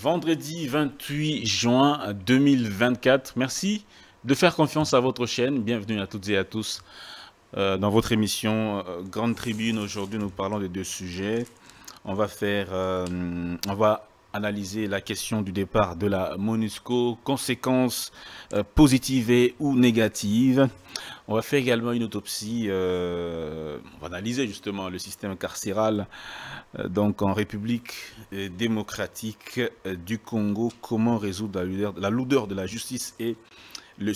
Vendredi 28 juin 2024. Merci de faire confiance à votre chaîne. Bienvenue à toutes et à tous dans votre émission Grande Tribune. Aujourd'hui, nous parlons de deux sujets. On va analyser la question du départ de la MONUSCO, conséquences positives et ou négatives. On va faire également une autopsie, on va analyser justement le système carcéral donc en République démocratique du Congo, comment résoudre la lourdeur de la justice et le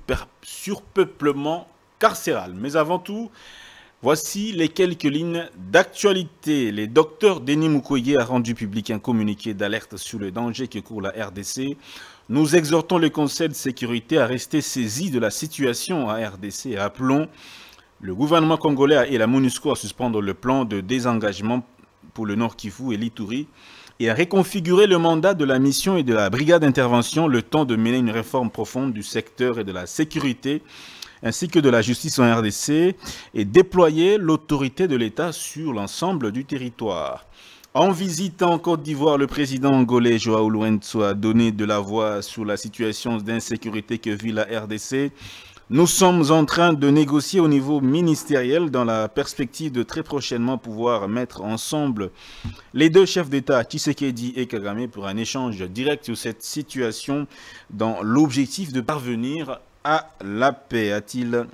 surpeuplement carcéral. Mais avant tout, voici les quelques lignes d'actualité. Le docteur Denis Mukwege a rendu public un communiqué d'alerte sur le danger que court la RDC. Nous exhortons le Conseil de sécurité à rester saisi de la situation à RDC. Rappelons le gouvernement congolais et la MONUSCO à suspendre le plan de désengagement pour le Nord Kivu et l'Ituri et à réconfigurer le mandat de la mission et de la brigade d'intervention le temps de mener une réforme profonde du secteur et de la sécurité ainsi que de la justice en RDC et déployer l'autorité de l'État sur l'ensemble du territoire. En visitant en Côte d'Ivoire, le président angolais Joao Lourenço a donné de la voix sur la situation d'insécurité que vit la RDC. Nous sommes en train de négocier au niveau ministériel dans la perspective de très prochainement pouvoir mettre ensemble les deux chefs d'État, Tshisekedi et Kagame, pour un échange direct sur cette situation dans l'objectif de parvenir à la paix, a-t-il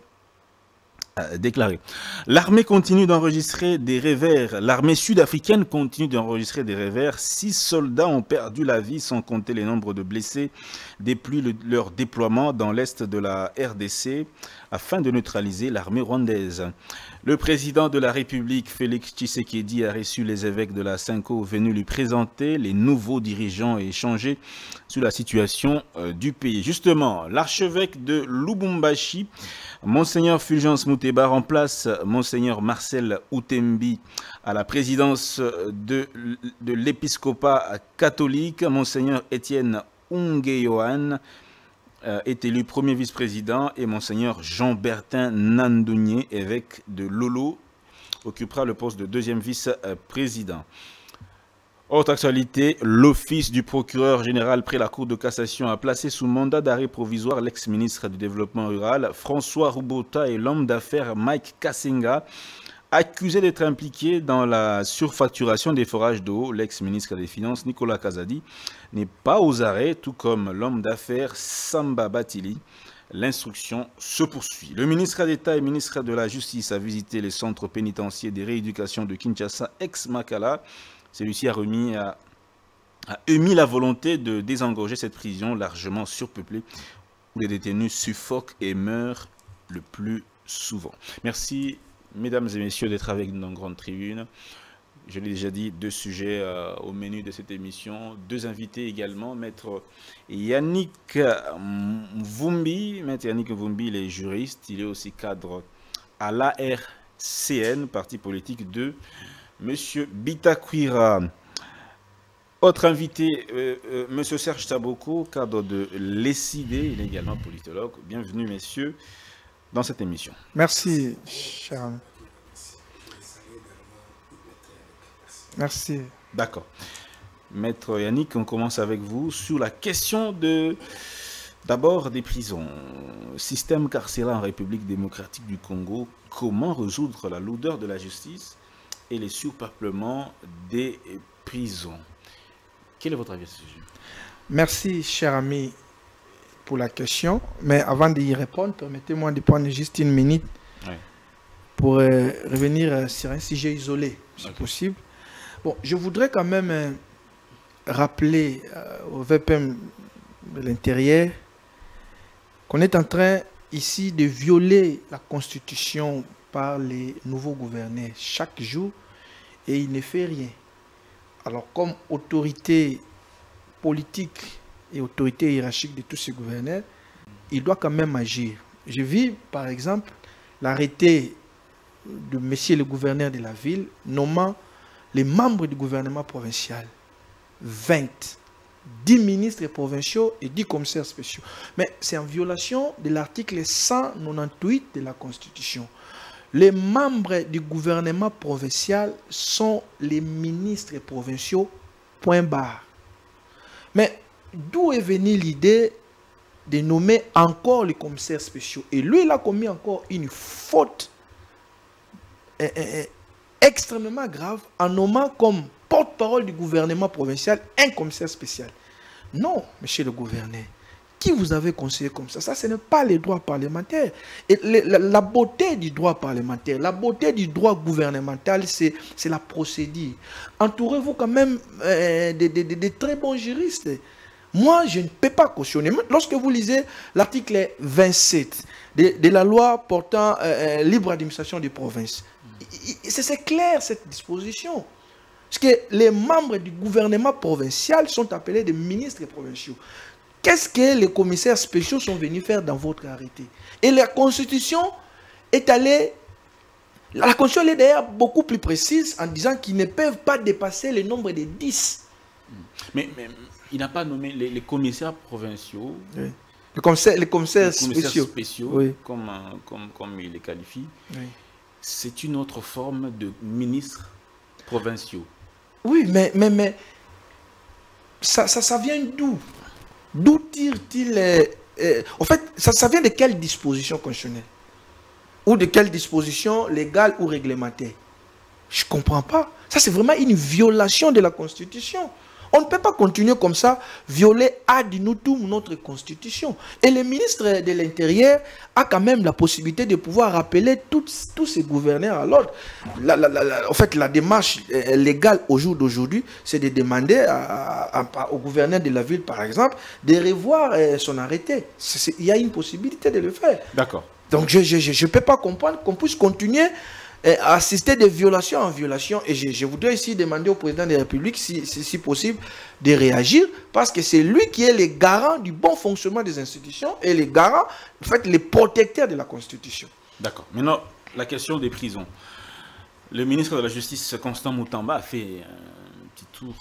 déclaré. L'armée continue d'enregistrer des revers. L'armée sud-africaine continue d'enregistrer des revers. 6 soldats ont perdu la vie, sans compter les nombres de blessés depuis leur déploiement dans l'est de la RDC afin de neutraliser l'armée rwandaise. Le président de la République, Félix Tshisekedi, a reçu les évêques de la Cinco venus lui présenter les nouveaux dirigeants et échanger sur la situation du pays. Justement, l'archevêque de Lubumbashi, Monseigneur Fulgence Muteba, remplace Monseigneur Marcel Outembi à la présidence de l'épiscopat catholique. Monseigneur Étienne Ungeyohan est élu premier vice-président et Monseigneur Jean-Bertin Nandounier, évêque de Lolo, occupera le poste de deuxième vice-président. Autre actualité, l'office du procureur général près la Cour de cassation a placé sous mandat d'arrêt provisoire l'ex-ministre du Développement rural François Rubota et l'homme d'affaires Mike Kassenga, accusés d'être impliqués dans la surfacturation des forages d'eau. L'ex-ministre des Finances Nicolas Kazadi n'est pas aux arrêts, tout comme l'homme d'affaires Samba Batili. L'instruction se poursuit. Le ministre d'État et ministre de la Justice a visité les centres pénitentiaires de rééducation de Kinshasa, ex-Makala. Celui-ci a émis la volonté de désengorger cette prison largement surpeuplée où les détenus suffoquent et meurent le plus souvent. Merci, mesdames et messieurs, d'être avec nous dans Grande Tribune. Je l'ai déjà dit, deux sujets au menu de cette émission. Deux invités également, Maître Yannick Mvumbi. Maître Yannick Mvumbi, il est juriste. Il est aussi cadre à l'ARCN, parti politique de Monsieur Bitakwira. Autre invité, Monsieur Serge Taboko, cadre de l'ESID. Il est également politologue. Bienvenue, messieurs, dans cette émission. Merci, cher ami. Merci. D'accord. Maître Yannick, on commence avec vous sur la question d'abord des prisons. Système carcéral en République démocratique du Congo, comment résoudre la lourdeur de la justice et les surpeuplements des prisons? Quel est votre avis à ce sujet? Merci, cher ami, pour la question. Mais avant d'y répondre, permettez-moi de prendre juste une minute pour revenir sur un sujet isolé, si possible. Bon, je voudrais quand même rappeler au VPM de l'Intérieur qu'on est en train ici de violer la Constitution par les nouveaux gouverneurs chaque jour et il ne fait rien. Alors comme autorité politique et autorité hiérarchique de tous ces gouverneurs, il doit quand même agir. Je vis par exemple l'arrêté de monsieur le gouverneur de la ville nommant les membres du gouvernement provincial, 10 ministres provinciaux et 10 commissaires spéciaux. Mais c'est en violation de l'article 198 de la Constitution. Les membres du gouvernement provincial sont les ministres provinciaux, point barre. Mais d'où est venue l'idée de nommer encore les commissaires spéciaux? Et lui, il a commis encore une faute extrêmement grave en nommant comme porte-parole du gouvernement provincial un commissaire spécial. Non, monsieur le gouverneur. Qui vous avez conseillé comme ça? Ça, ce n'est pas les droits parlementaires. Et la beauté du droit parlementaire, la beauté du droit gouvernemental, c'est la procédure. Entourez-vous quand même de très bons juristes. Moi, je ne peux pas cautionner. Lorsque vous lisez l'article 27 de la loi portant libre administration des provinces, c'est clair cette disposition. Parce que les membres du gouvernement provincial sont appelés des ministres provinciaux. Qu'est-ce que les commissaires spéciaux sont venus faire dans votre arrêté? Et la Constitution est allée... La Constitution est d'ailleurs beaucoup plus précise en disant qu'ils ne peuvent pas dépasser le nombre de 10. Mais il n'a pas nommé les commissaires provinciaux. Oui. Les commissaires spéciaux. Oui. Comme il les qualifie. Oui. C'est une autre forme de ministres provinciaux. Oui, mais ça vient d'où? D'où tire-t-il... en fait, ça vient de quelle disposition constitutionnelle? Ou de quelle disposition légale ou réglementaire? Je ne comprends pas. Ça, c'est vraiment une violation de la Constitution. On ne peut pas continuer comme ça, violer ad nutum notre Constitution. Et le ministre de l'Intérieur a quand même la possibilité de pouvoir rappeler tous ces gouverneurs à l'ordre. En fait, la démarche légale au jour d'aujourd'hui, c'est de demander au gouverneur de la ville, par exemple, de revoir son arrêté. Il y a une possibilité de le faire. D'accord. Donc, je ne peux pas comprendre qu'on puisse continuer assister de violation en violation. Et je voudrais ici demander au président de la République, si possible, de réagir, parce que c'est lui qui est le garant du bon fonctionnement des institutions et le garant, en fait, le protecteur de la Constitution. D'accord. Maintenant, la question des prisons. Le ministre de la Justice, Constant Moutamba, a fait un petit tour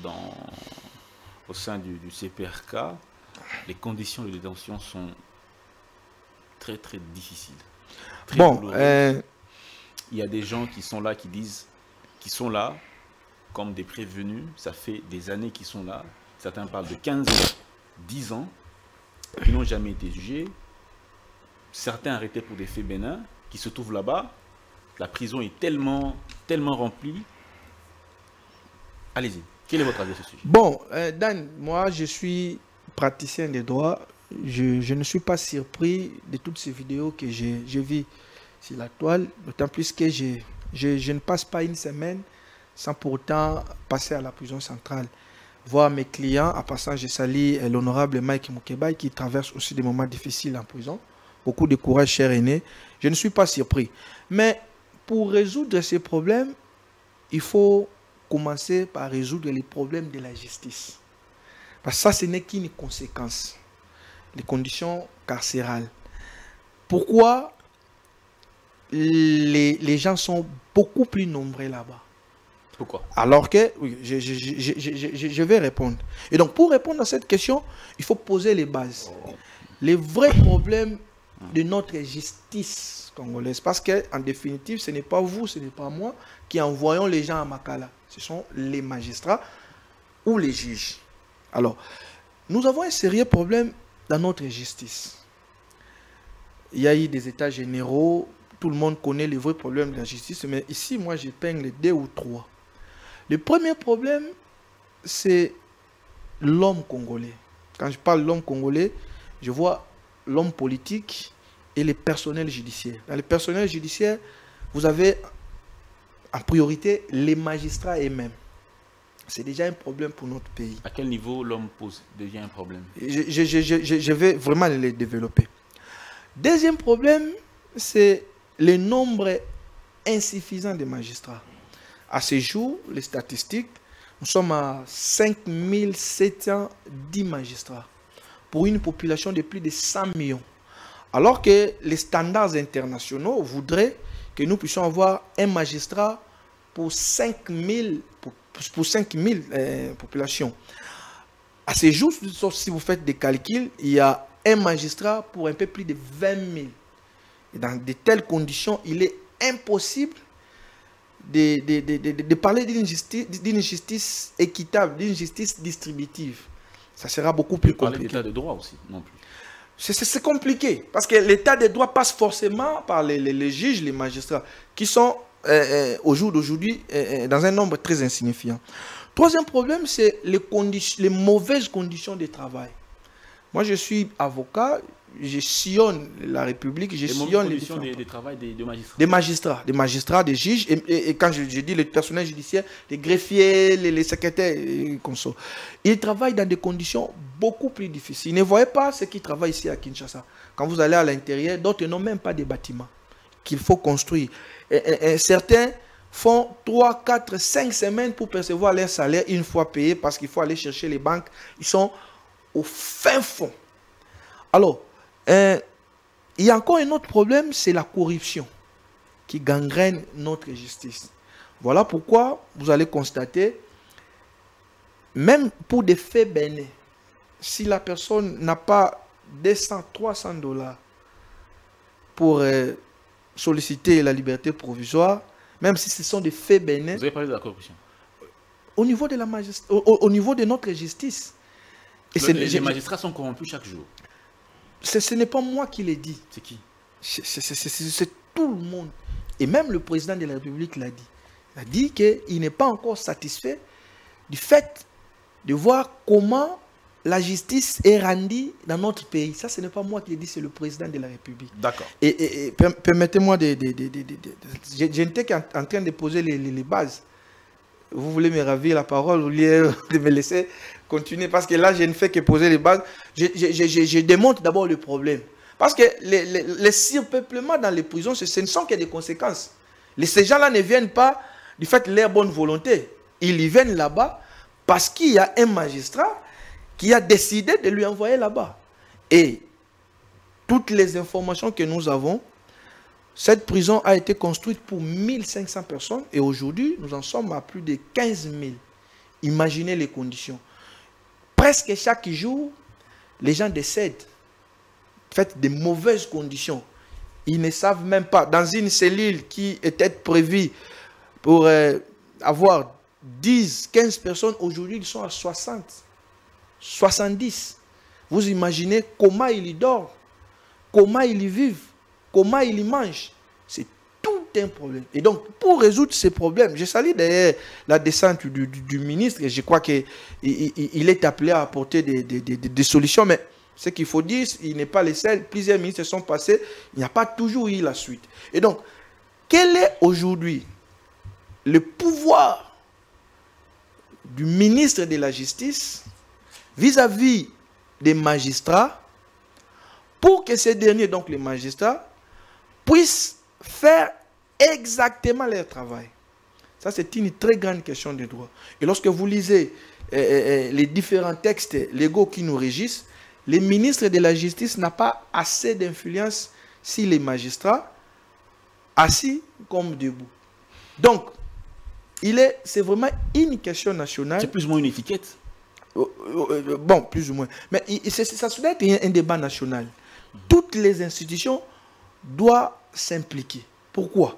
au sein du CPRK. Les conditions de détention sont très, très difficiles. Très douloureuses. Il y a des gens qui sont là, qui sont là comme des prévenus. Ça fait des années qu'ils sont là. Certains parlent de 15 ans, 10 ans, qui n'ont jamais été jugés. Certains arrêtés pour des faits bénins, qui se trouvent là-bas. La prison est tellement remplie. Allez-y. Quel est votre avis sur ce sujet? Bon, Dan, moi, je suis praticien des droits. Je ne suis pas surpris de toutes ces vidéos que je vis sur la toile, d'autant plus que je ne passe pas une semaine sans pour autant passer à la prison centrale. Voir mes clients, en passant, je salue l'honorable Mike Moukebaï qui traverse aussi des moments difficiles en prison. Beaucoup de courage, cher aîné. Je ne suis pas surpris. Mais pour résoudre ces problèmes, il faut commencer par résoudre les problèmes de la justice. Parce que ça, ce n'est qu'une conséquence. Les conditions carcérales. Pourquoi les gens sont beaucoup plus nombreux là-bas? Pourquoi? Alors que, oui, je vais répondre. Et donc, pour répondre à cette question, il faut poser les bases. Les vrais problèmes de notre justice congolaise. Parce qu'en définitive, ce n'est pas vous, ce n'est pas moi qui envoyons les gens à Makala. Ce sont les magistrats ou les juges. Alors, nous avons un sérieux problème dans notre justice. Il y a eu des états généraux. Tout le monde connaît les vrais problèmes de la justice, mais ici, moi, j'épingle 2 ou 3. Le premier problème, c'est l'homme congolais. Quand je parle de l'homme congolais, je vois l'homme politique et le personnel judiciaire. Dans le personnel judiciaire, vous avez en priorité les magistrats eux-mêmes. C'est déjà un problème pour notre pays. À quel niveau l'homme devient un problème? Je vais vraiment les développer. Deuxième problème, c'est le nombre insuffisant de magistrats. À ce jour, les statistiques, nous sommes à 5710 magistrats pour une population de plus de 100 millions. Alors que les standards internationaux voudraient que nous puissions avoir un magistrat pour 5000 populations. À ce jour, sauf si vous faites des calculs, il y a un magistrat pour un peu plus de 20 000. Et dans de telles conditions, il est impossible de parler d'une justice équitable, d'une justice distributive. Ça sera beaucoup plus compliqué. Parler d'état de droit aussi, non plus. C'est compliqué, parce que l'état de droit passe forcément par les juges, les magistrats, qui sont, au jour d'aujourd'hui, dans un nombre très insignifiant. Troisième problème, c'est les mauvaises conditions de travail. Moi, je suis avocat, je sillonne la République, je sillonne les conditions de travail des magistrats. Des magistrats, des juges, et quand je dis le personnel judiciaire, les greffiers, les secrétaires, et consorts. Ils travaillent dans des conditions beaucoup plus difficiles. Ne voyez pas ceux qui travaillent ici à Kinshasa. Quand vous allez à l'intérieur, d'autres n'ont même pas de bâtiments qu'il faut construire. Certains font 3, 4, 5 semaines pour percevoir leur salaire une fois payé parce qu'il faut aller chercher les banques. Ils sont au fin fond. Alors, il y a encore un autre problème, c'est la corruption qui gangrène notre justice. Voilà pourquoi vous allez constater, même pour des faits bénins, si la personne n'a pas 200, 300 $, pour solliciter la liberté provisoire, même si ce sont des faits bénins. Vous avez parlé de la corruption. Au niveau de, au niveau de notre justice. Et les magistrats sont corrompus chaque jour. Ce n'est pas moi qui l'ai dit. C'est qui? C'est tout le monde. Et même le président de la République l'a dit. Il a dit qu'il n'est pas encore satisfait du fait de voir comment la justice est rendue dans notre pays. Ça, ce n'est pas moi qui l'ai dit, c'est le président de la République. D'accord. Et permettez-moi je n'étais qu'en train de poser les bases. Vous voulez me ravir la parole, vous voulez de me laisser continuer, parce que là, je ne fais que poser les bases. Je démontre d'abord le problème. Parce que les surpeuplements dans les prisons, ce ne sont que des conséquences. Ces gens-là ne viennent pas du fait de leur bonne volonté. Ils y viennent là-bas parce qu'il y a un magistrat qui a décidé de lui envoyer là-bas. Et toutes les informations que nous avons, cette prison a été construite pour 1500 personnes et aujourd'hui, nous en sommes à plus de 15 000. Imaginez les conditions. Presque chaque jour, les gens décèdent. Faites des mauvaises conditions. Ils ne savent même pas. Dans une cellule qui était prévue pour avoir 10, 15 personnes, aujourd'hui, ils sont à 60, 70. Vous imaginez comment ils y dorment, comment ils y vivent, comment ils y mangent. C'est tout un problème. Et donc, pour résoudre ces problèmes, je salue d'ailleurs la descente du ministre, et je crois qu'il est appelé à apporter des solutions, mais ce qu'il faut dire, il n'est pas le seul. Plusieurs ministres sont passés, il n'y a pas toujours eu la suite. Et donc, quel est aujourd'hui le pouvoir du ministre de la Justice vis-à-vis des magistrats pour que ces derniers, donc les magistrats, puissent faire exactement leur travail? Ça, c'est une très grande question de droit. Et lorsque vous lisez les différents textes légaux qui nous régissent, les ministres de la Justice n'ont pas assez d'influence sur les magistrats, assis comme debout. Donc, c'est vraiment une question nationale. C'est plus ou moins une étiquette. Bon, plus ou moins. Mais ça doit être un débat national. Toutes les institutions doivent s'impliquer. Pourquoi?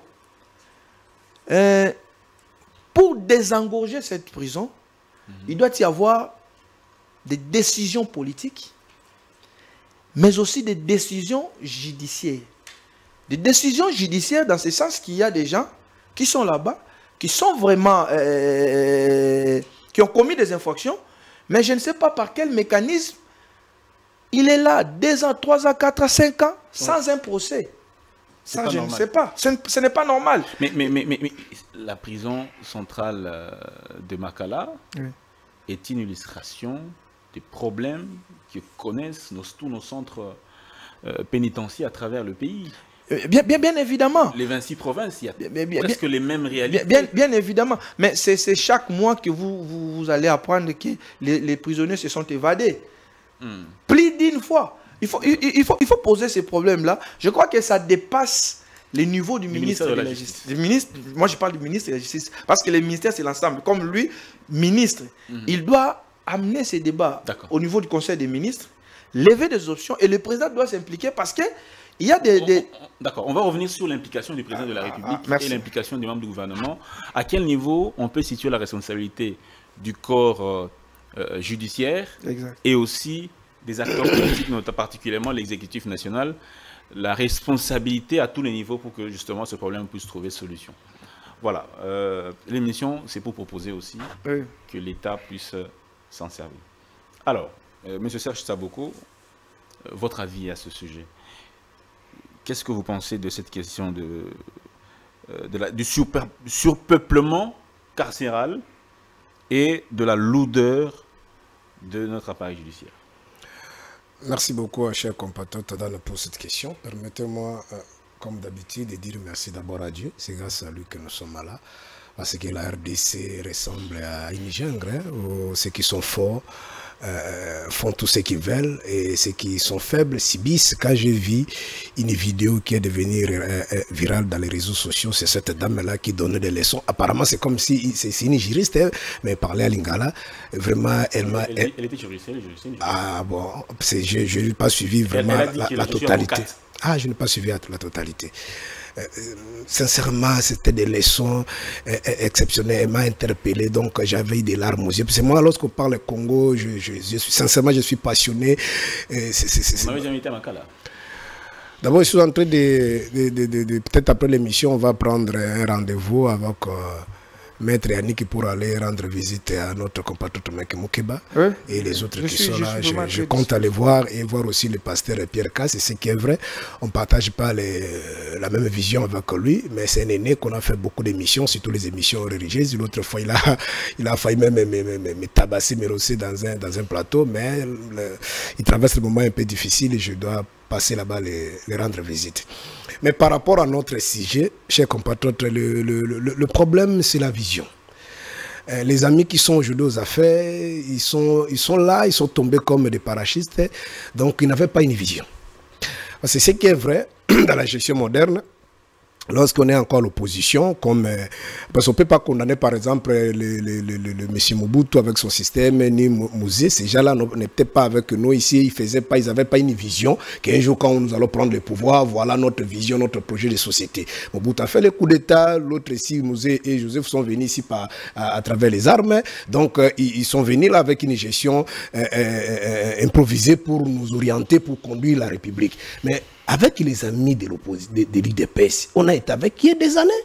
Pour désengorger cette prison, il doit y avoir des décisions politiques, mais aussi des décisions judiciaires. Des décisions judiciaires dans ce sens qu'il y a des gens qui sont là-bas, qui sont vraiment... qui ont commis des infractions, mais je ne sais pas par quel mécanisme il est là 2 ans, 3 ans, 4 ans, 5 ans, sans un procès. Ça, je ne sais pas. Ce n'est pas normal. Mais la prison centrale de Makala est une illustration des problèmes que connaissent tous nos centres pénitentiaires à travers le pays. Bien évidemment. Les 26 provinces, il y a presque les mêmes réalités. Bien évidemment. Mais c'est chaque mois que vous allez apprendre que les prisonniers se sont évadés. Plus d'une fois. Il faut poser ces problèmes-là. Je crois que ça dépasse les niveaux du ministre de la Justice. Moi, je parle du ministre de la Justice. Parce que le ministère, c'est l'ensemble. Comme lui, ministre, il doit amener ces débats au niveau du Conseil des ministres, lever des options, et le président doit s'impliquer parce que il y a des... D'accord, on va revenir sur l'implication du président de la République et l'implication des membres du gouvernement. À quel niveau on peut situer la responsabilité du corps judiciaire Exact. et aussi des acteurs politiques, notamment particulièrement l'exécutif national, la responsabilité à tous les niveaux pour que justement ce problème puisse trouver solution. Voilà, l'émission c'est pour proposer aussi que l'État puisse s'en servir. Alors, M. Serge Saboko, votre avis à ce sujet? Qu'est-ce que vous pensez de cette question du surpeuplement carcéral et de la lourdeur de notre appareil judiciaire? Merci beaucoup, cher compatriote, pour cette question. Permettez-moi, comme d'habitude, de dire merci d'abord à Dieu. C'est grâce à lui que nous sommes là. Parce que la RDC ressemble à une jungle, hein, où ceux qui sont forts font tout ce qu'ils veulent et ceux qui sont faibles subissent. Quand j'ai vu une vidéo qui est devenue virale dans les réseaux sociaux, c'est cette dame-là qui donnait des leçons. Apparemment, c'est comme si c'est une juriste, hein, mais elle parlait à Lingala. Vraiment, elle m'a... Elle était juriste. Ah bon, je n'ai pas suivi vraiment la totalité. Ah, je n'ai pas suivi la totalité. Sincèrement, c'était des leçons exceptionnelles. Elle m'a interpellé, donc j'avais eu des larmes aux yeux. Parce que moi, lorsqu'on parle Congo, sincèrement, je suis passionné. Vous m'avez jamais été à Makala? D'abord, je suis en train peut-être après l'émission, on va prendre un rendez-vous avec Maître Yannick pour aller rendre visite à notre compatriote Mike Moukeba et les autres qui sont là. Je compte aller voir et voir aussi le pasteur Pierre Cass. C'est ce qui est vrai. On ne partage pas la même vision avec lui, mais c'est un aîné qu'on a fait beaucoup d'émissions, surtout les émissions religieuses. L'autre fois, il a failli même me tabasser, me rosser dans un plateau, mais il traverse le moment un peu difficile et je dois passer là-bas les rendre visite. Mais par rapport à notre sujet, chers compatriotes, le problème, c'est la vision. Les amis qui sont aujourd'hui aux affaires, ils sont là, ils sont tombés comme des parachistes, donc ils n'avaient pas une vision. Parce que ce qui est vrai dans la gestion moderne, lorsqu'on est encore à l'opposition, parce qu'on ne peut pas condamner par exemple le M. Mobutu avec son système, ni Mouzé, ces gens-là n'étaient pas avec nous ici, ils n'avaient pas une vision, qu'un jour quand nous allons prendre le pouvoir, voilà notre vision, notre projet de société. Mobutu a fait le coup d'État, l'autre ici, Mouzé et Joseph sont venus ici à travers les armes, donc ils sont venus là avec une gestion improvisée pour nous orienter, pour conduire la République. Mais avec les amis de l'UDPS, on a été avec il y a des années.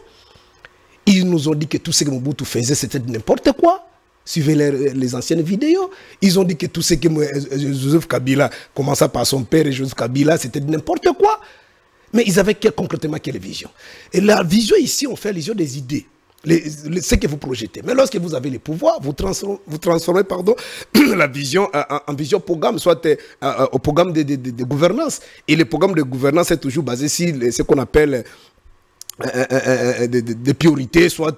Ils nous ont dit que tout ce que Mobutu faisait, c'était n'importe quoi. Suivez les anciennes vidéos. Ils ont dit que tout ce que Joseph Kabila, commençant par son père et Joseph Kabila, c'était n'importe quoi. Mais ils avaient concrètement quelle vision? Et la vision ici, on fait allusion des idées. Ce que vous projetez. Mais lorsque vous avez les pouvoirs, vous transformez la vision en vision programme, soit au programme de gouvernance. Et le programme de gouvernance est toujours basé sur ce qu'on appelle des priorités, soit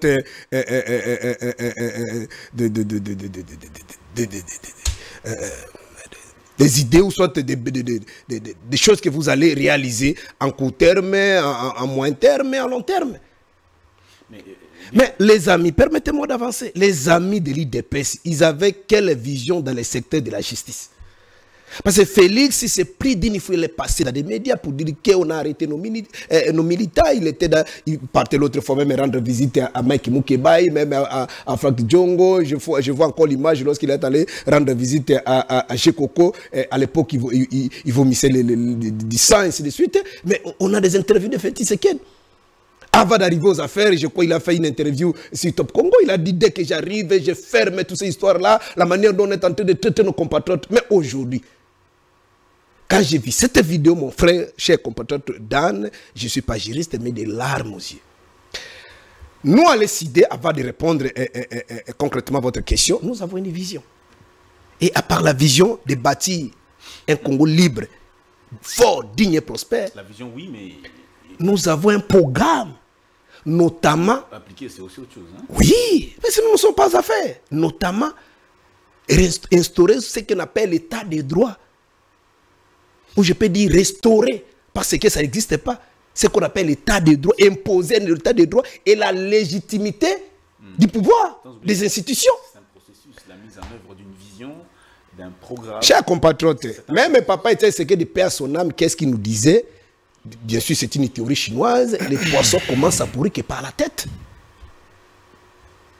des idées ou soit des choses que vous allez réaliser en court terme, en moyen terme et en long terme. Mais les amis, permettez-moi d'avancer, les amis de l'IDPS, ils avaient quelle vision dans le secteur de la justice? Parce que Félix, il s'est pris d'une fois, il est passé dans des médias pour dire qu'on a arrêté nos militants. Il partait l'autre fois même rendre visite à Mike Moukeba, même à Frank Djongo. Je vois encore l'image lorsqu'il est allé rendre visite à Chekoko. À l'époque, il vomissait du sang et ainsi de suite. Mais on a des interviews de Félix Tshisekedi. Avant d'arriver aux affaires, je crois qu'il a fait une interview sur Top Congo. Il a dit, dès que j'arrive, je ferme toutes ces histoires-là, la manière dont on est en train de traiter nos compatriotes. Mais aujourd'hui, quand j'ai vu cette vidéo, mon frère, cher compatriote Dan, je ne suis pas juriste, mais des larmes aux yeux. Nous, à l'ECD, avant de répondre concrètement à votre question, nous avons une vision. Et à part la vision de bâtir un Congo libre, fort, digne et prospère, la vision, oui, mais nous avons un programme. Notamment, appliquer, c'est aussi autre chose. Hein? Oui, mais nous ne sommes pas à faire. Notamment, instaurer ce qu'on appelle l'état de droit. Ou je peux dire restaurer, parce que ça n'existe pas. Ce qu'on appelle l'état de droit, imposer l'état de droit et la légitimité du pouvoir, des institutions. C'est un processus, la mise en œuvre d'une vision, d'un programme. Chers compatriotes, même papa était ce que de paix à son âme, qu'est-ce qu'il nous disait? Bien sûr, c'est une théorie chinoise. Les poissons commencent à pourrir que par la tête.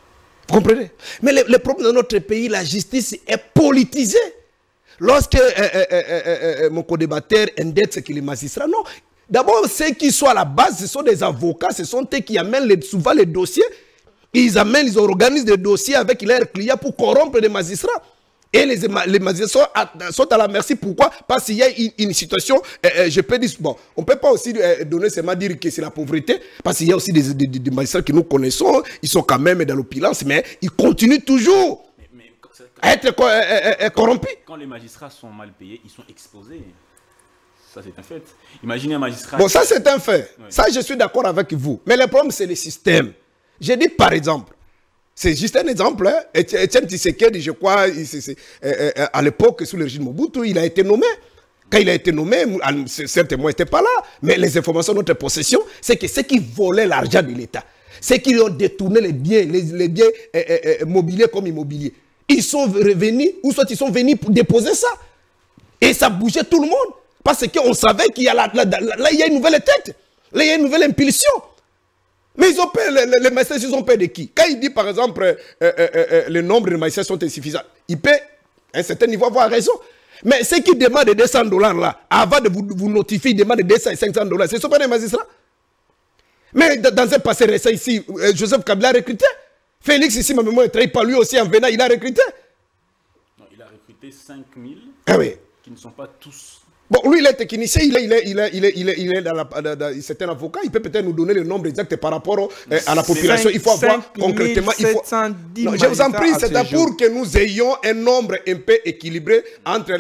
Vous comprenez? Mais le problème dans notre pays, la justice est politisée. Lorsque mon co-débatteur indexe que les magistrats, non. D'abord, ceux qui sont à la base, ce sont des avocats, ce sont eux qui amènent souvent les dossiers. Ils organisent des dossiers avec leurs clients pour corrompre les magistrats. Et les magistrats sont à la merci. Pourquoi? Parce qu'il y a une situation, je peux dire, bon, on ne peut pas aussi donner seulement dire que c'est la pauvreté, parce qu'il y a aussi des magistrats que nous connaissons, ils sont quand même dans l'opulence, mais ils continuent toujours à être corrompus. Quand les magistrats sont mal payés, ils sont exposés. Ça, c'est un fait. Imaginez un magistrat... Bon, ça, c'est un fait. Ouais. Ça, je suis d'accord avec vous. Mais le problème, c'est le système. J'ai dit, par exemple, c'est juste un exemple. Hein. Etienne Tshisekedi, je crois, à l'époque, sous le régime Mobutu, il a été nommé. Quand il a été nommé, certes, moi, n'étais pas là, mais les informations de notre possession, c'est que ceux qui volaient l'argent de l'État, ceux qui ont détourné les biens mobiliers comme immobiliers, ils sont revenus, ou soit ils sont venus pour déposer ça. Et ça bougeait tout le monde. Parce qu'on savait qu'il y a là, il y a une nouvelle tête. Là, il y a une nouvelle impulsion. Mais ils ont peur, les magistrats, ils ont peur de qui? Quand il dit, par exemple, le nombre de magistrats sont insuffisants, il peut, à un certain niveau, avoir raison. Mais ceux qui demandent $200 là, avant de vous notifier, ils demandent $200 et $500, ce ne sont pas des magistrats. Mais dans un passé récent ici, Joseph Kabila a recruté. Félix, ici, ma mémoire ne trahit pas, lui aussi, en venant, il a recruté. Non, il a recruté 5000 qui ne sont pas tous... Bon, lui, il est technicien, il est dans c'est un avocat, il peut peut-être nous donner le nombre exact par rapport à la population. Il faut avoir concrètement... Non, je vous en prie, c'est pour que nous ayons un nombre un peu équilibré entre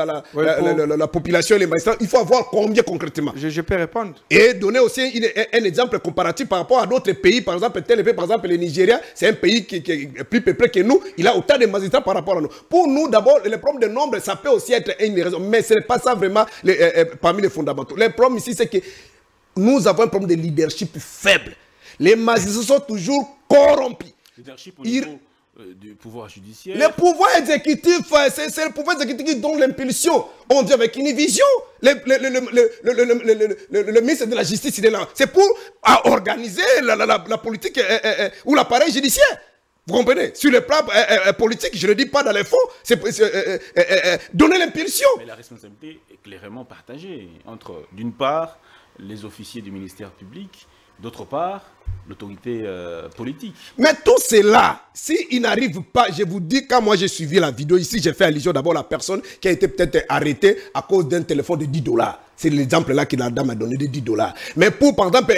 la population et les magistrats. Il faut avoir combien concrètement? Je peux répondre. Et donner aussi un exemple comparatif par rapport à d'autres pays. Par exemple, tel pays, par exemple, le Nigeria, c'est un pays qui est plus peuplé que nous. Il a autant de magistrats par rapport à nous. Pour nous, d'abord, le problème de nombre, ça peut aussi être une raison. Mais ce n'est pas ça vraiment parmi les fondamentaux. Le problème ici, c'est que nous avons un problème de leadership faible. Les magistrats sont toujours corrompus. Leadership au niveau du pouvoir judiciaire. Le pouvoir exécutif, c'est le pouvoir exécutif qui donne l'impulsion. On dit avec une vision. Le ministre de la Justice, il est là. C'est pour organiser la politique ou l'appareil judiciaire. Vous comprenez? Sur le plan politique, je ne le dis pas dans les fonds, c'est donner l'impulsion. Mais la responsabilité est clairement partagée entre, d'une part, les officiers du ministère public, d'autre part, l'autorité politique. Mais tout cela, s'ils n'arrivent pas, je vous dis, quand moi j'ai suivi la vidéo ici, j'ai fait allusion d'abord à la personne qui a été peut-être arrêtée à cause d'un téléphone de $10. C'est l'exemple là que la dame a donné de $10. Mais pour, par exemple,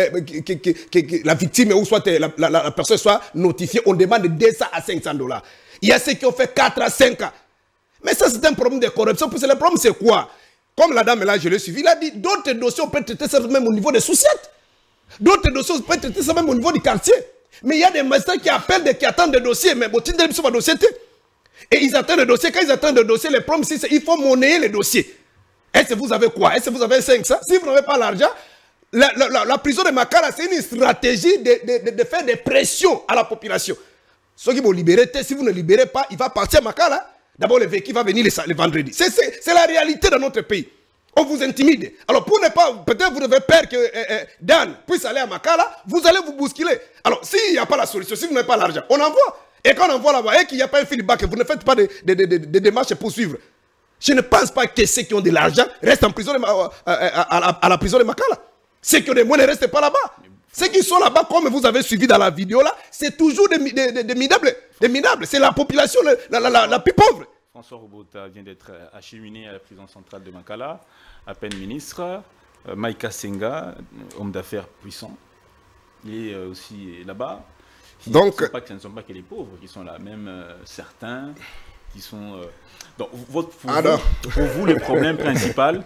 que la victime ou soit la personne soit notifiée, on demande de $200 à $500. Il y a ceux qui ont fait 4 à 5 ans. Mais ça, c'est un problème de corruption. Le problème, c'est quoi? Comme la dame là, je l'ai suivi, il a dit d'autres dossiers, on peut traiter ça même au niveau des sous-siètes. D'autres dossiers, on peut traiter ça même au niveau du quartier. Mais il y a des magistrats qui appellent, qui attendent des dossiers. Mais bon, ils sont pas dossiers. Et ils attendent des dossiers. Quand ils attendent des dossiers, les problèmes, c'est qu'il faut monnayer les dossiers. Est-ce que vous avez quoi? Est-ce que vous avez 500? Si vous n'avez pas l'argent, la prison de Makala, c'est une stratégie de faire des pressions à la population. Ceux qui vont libérer, si vous ne libérez pas, il va partir à Makala. D'abord, le véhicule va venir le vendredi. C'est la réalité dans notre pays. On vous intimide. Alors, pour ne pas, peut-être vous avez peur que Dan puisse aller à Makala, vous allez vous bousculer. Alors, s'il n'y a pas la solution, si vous n'avez pas l'argent, on envoie. Et quand on envoie là-bas et qu'il n'y a pas un feedback, vous ne faites pas de démarches pour suivre. Je ne pense pas que ceux qui ont de l'argent restent en prison à la prison de Makala. Ceux qui ont des moyens ne restent pas là-bas. Ceux qui sont là-bas, comme vous avez suivi dans la vidéo là, c'est toujours des minables. C'est la population la plus pauvre. François Robota vient d'être acheminé à la prison centrale de Makala, à peine ministre. Maïka Senga, homme d'affaires puissant, il est aussi là-bas. Donc, ce ne sont pas que les pauvres qui sont là, même certains qui sont... Donc, pour vous, le problème principal,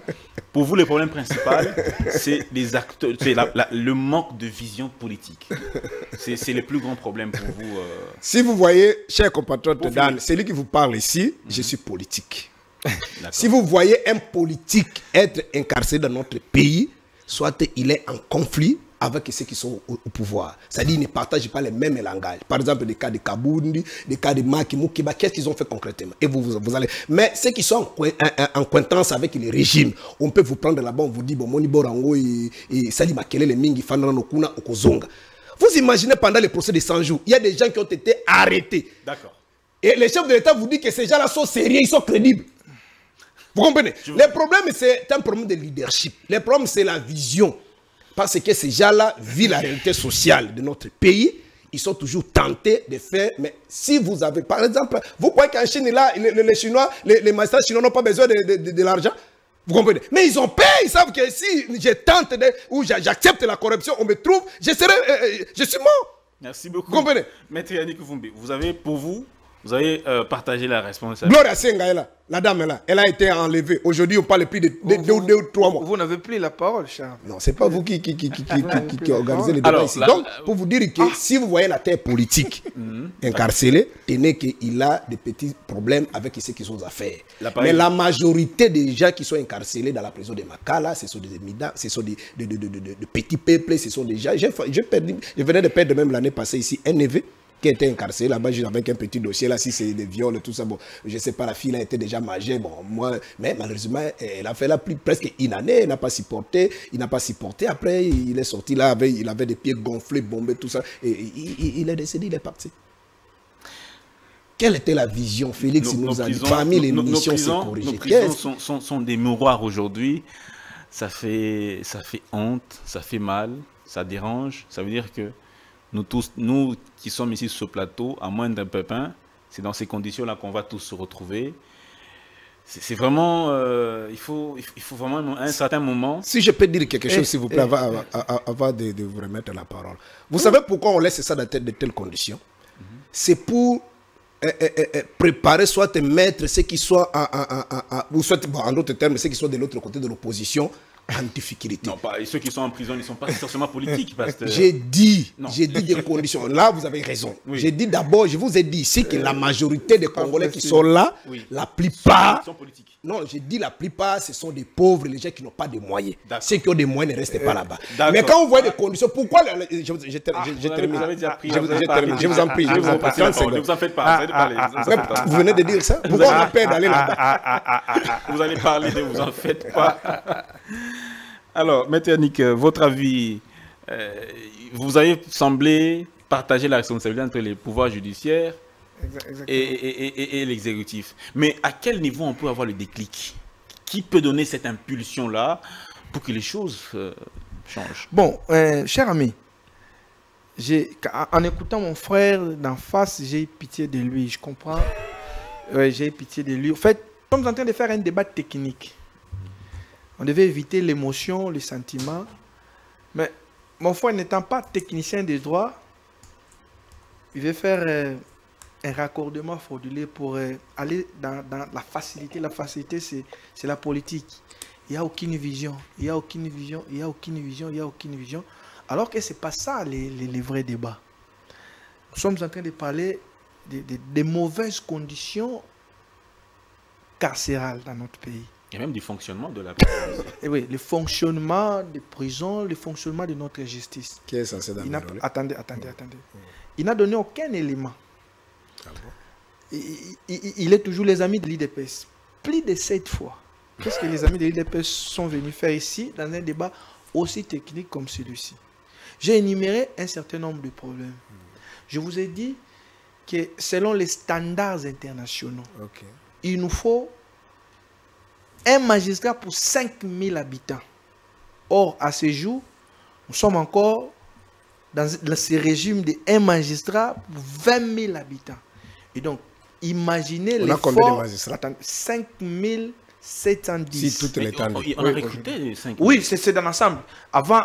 c'est les acteurs, c'est le manque de vision politique. C'est le plus grand problème pour vous. Si vous voyez, cher compatriote Dan, c'est lui qui vous parle ici, je suis politique. Si vous voyez un politique être incarcéré dans notre pays, soit il est en conflit avec ceux qui sont au pouvoir. C'est-à-dire qu'ils ne partagent pas les mêmes langages. Par exemple, des cas de Kabundi, des cas de Maki Mukiba, qu'est-ce qu'ils ont fait concrètement? Et vous allez... Mais ceux qui sont en cointance avec les régimes, on peut vous prendre là-bas, on vous dit, bon, Moni Borango et Sali Makele, les Mingi, Fanana Nokuna, Okozonga. Vous imaginez pendant le procès de 100 jours, il y a des gens qui ont été arrêtés. D'accord. Et les chefs de l'État vous disent que ces gens-là sont sérieux, ils sont crédibles. Vous comprenez? Le problème, c'est un problème de leadership. Le problème, c'est la vision. Parce que ces gens-là vivent la réalité sociale de notre pays. Ils sont toujours tentés de faire. Mais si vous avez, par exemple, vous croyez qu'en Chine, là, les Chinois, les magistrats chinois n'ont pas besoin de l'argent? Vous comprenez? Mais ils ont payé. Ils savent que si je tente ou j'accepte la corruption, on me trouve, je suis mort. Merci beaucoup. Vous comprenez? Maître Yannick Vumbi, vous avez partagé la responsabilité. Gloria Senga, la dame là, elle a été enlevée. Aujourd'hui, on parle plus de 2 ou 3 mois. Vous n'avez plus la parole, Charles. Non, ce n'est pas vous qui organisez les débats ici. Donc, pour vous dire que si vous voyez la terre politique incarcérée, tenez qu'il a des petits problèmes avec ceux qui sont affaires. Mais la majorité des gens qui sont incarcérés dans la prison de Makala, ce sont des Mida, ce sont des petits peuples, ce sont des gens. Je venais de perdre même l'année passée ici un neveu qui était incarcéré là-bas avec un petit dossier là, si c'est des viols, tout ça, bon, je sais pas, la fille là était déjà majeure, bon, moi, mais malheureusement, elle a fait là presque une année, il n'a pas supporté, après, il est sorti là, il avait des pieds gonflés, bombés, tout ça, et il est décédé, il est parti. Quelle était la vision, Félix, nous a dit, parmi les missions, c'est corrigé. Nos prisons sont des miroirs aujourd'hui, ça fait honte, ça fait mal, ça dérange, ça veut dire que nous tous, nous qui sommes ici sur ce plateau, à moins d'un pépin, c'est dans ces conditions-là qu'on va tous se retrouver. C'est vraiment, il faut vraiment un certain moment. Si je peux dire quelque chose, s'il vous plaît, avant de vous remettre la parole. Vous savez pourquoi on laisse ça dans de telles conditions? C'est pour préparer, soit mettre ceux qui sont, ou soit, bon, en d'autres termes, ceux qui sont de l'autre côté de l'opposition, en difficulté. Non, pas, et ceux qui sont en prison, ils ne sont pas forcément politiques. J'ai dit des conditions. Là, vous avez raison. Oui. J'ai dit d'abord, je vous ai dit ici que la majorité des Congolais qui sont là, la plupart... Sont politiques. Non, j'ai dit la plupart, ce sont des pauvres, les gens qui n'ont pas de moyens. Ceux qui ont des moyens ne restent pas là-bas. Mais quand vous voyez des conditions, pourquoi... Je termine. Je vous en prie. Ne vous en faites pas. Vous venez de dire ça? Pourquoi on a peur d'aller là-bas? Vous allez parler, ne vous en faites pas. Alors, Maître Yannick, votre avis, vous avez semblé partager la responsabilité entre les pouvoirs judiciaires et l'exécutif. Mais à quel niveau on peut avoir le déclic? Qui peut donner cette impulsion-là pour que les choses changent? Bon, cher ami, en écoutant mon frère d'en face, j'ai pitié de lui, je comprends. J'ai pitié de lui. En fait, nous sommes en train de faire un débat technique. On devait éviter l'émotion, le sentiment. Mais mon frère n'étant pas technicien des droits, il veut faire un raccordement frauduleux pour aller dans la facilité. La facilité, c'est la politique. Il n'y a aucune vision. Il n'y a aucune vision. Il n'y a aucune vision. Il n'y a aucune vision. Alors que ce n'est pas ça les vrais débats. Nous sommes en train de parler des mauvaises conditions carcérales dans notre pays. Et même du fonctionnement de la prison. Et oui, le fonctionnement des prisons, le fonctionnement de notre justice. Qui est censé d'améliorer? Attendez. Il n'a donné aucun élément. Ah bon? Il est toujours les amis de l'IDPS. Plus de 7 fois. Qu'est-ce que les amis de l'IDPS sont venus faire ici, dans un débat aussi technique comme celui-ci? J'ai énuméré un certain nombre de problèmes. Je vous ai dit que selon les standards internationaux, il nous faut un magistrat pour 5000 habitants. Or, à ce jour, nous sommes encore dans ce régime de un magistrat pour 20 000 habitants. Et donc, imaginez l'effort... On a combien de magistrats? 5710. Si toutes les temps. On a recruté 5 000. Oui, c'est dans l'ensemble. Avant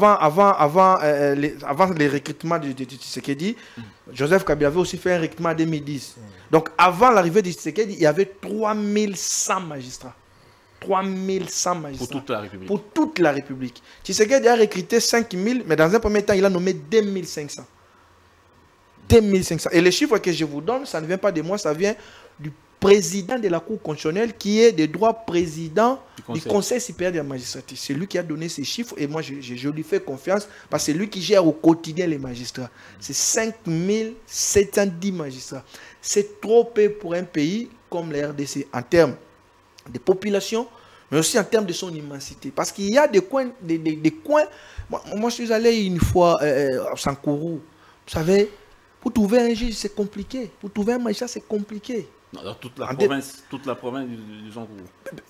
les recrutements de Tshisekedi, Joseph Kabila avait aussi fait un recrutement en 2010. Donc, avant l'arrivée de Tshisekedi, il y avait 3100 magistrats. 3100 magistrats. Pour toute la République. Pour toute la République. Tshisekedi a recruté 5000, mais dans un premier temps, il a nommé 2500. 2500. Et les chiffres que je vous donne, ça ne vient pas de moi, ça vient du président de la Cour constitutionnelle, qui est de droit président du Conseil supérieur de la magistrature. C'est lui qui a donné ces chiffres, et moi, je lui fais confiance, parce que c'est lui qui gère au quotidien les magistrats. C'est 5710 magistrats. C'est trop peu pour un pays comme la RDC. En termes de population, mais aussi en termes de son immensité. Parce qu'il y a des coins, des coins. Moi, je suis allé une fois à Sankourou. Vous savez, pour trouver un juge, c'est compliqué. Pour trouver un magistrat, c'est compliqué. Non, dans toute la province du Sankourou.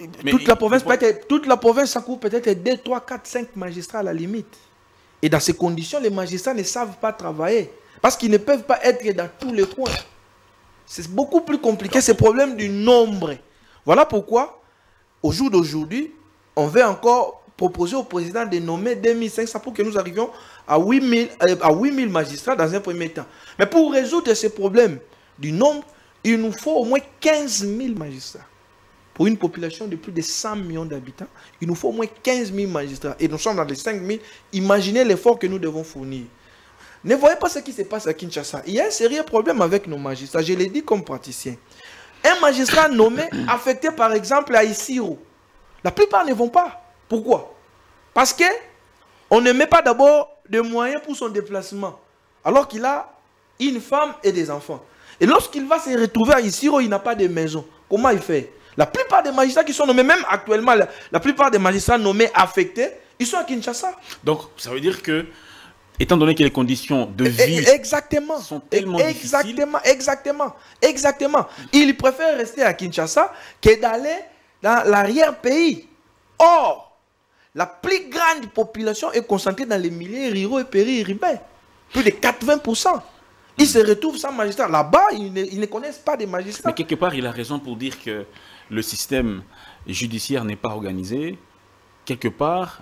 Toute la province Sankourou peut-être 2, 3, 4, 5 magistrats à la limite. Et dans ces conditions, les magistrats ne savent pas travailler. Parce qu'ils ne peuvent pas être dans tous les coins. C'est beaucoup plus compliqué, ce problème du nombre. Voilà pourquoi, au jour d'aujourd'hui, on veut encore proposer au président de nommer 2500 pour que nous arrivions à 8000 magistrats dans un premier temps. Mais pour résoudre ce problème du nombre, il nous faut au moins 15 000 magistrats. Pour une population de plus de 100 millions d'habitants, il nous faut au moins 15 000 magistrats. Et nous sommes dans les 5 000. Imaginez l'effort que nous devons fournir. Ne voyez pas ce qui se passe à Kinshasa. Il y a un sérieux problème avec nos magistrats. Je l'ai dit comme praticien. Un magistrat nommé, affecté par exemple à Isiro, la plupart ne vont pas. Pourquoi? Parce qu'on ne met pas d'abord de moyens pour son déplacement. Alors qu'il a une femme et des enfants. Et lorsqu'il va se retrouver à Isiro, il n'a pas de maison. Comment il fait? La plupart des magistrats qui sont nommés, même actuellement, la plupart des magistrats nommés, affectés, ils sont à Kinshasa. Donc, ça veut dire que, étant donné que les conditions de vie sont tellement difficiles... Exactement. Ils préfèrent rester à Kinshasa que d'aller dans l'arrière-pays. Or, la plus grande population est concentrée dans les milieux ruraux et périurbains. Plus de 80%. Ils se retrouvent sans magistrat. Là-bas, ils ne connaissent pas des magistrats. Mais quelque part, il a raison pour dire que le système judiciaire n'est pas organisé. Quelque part,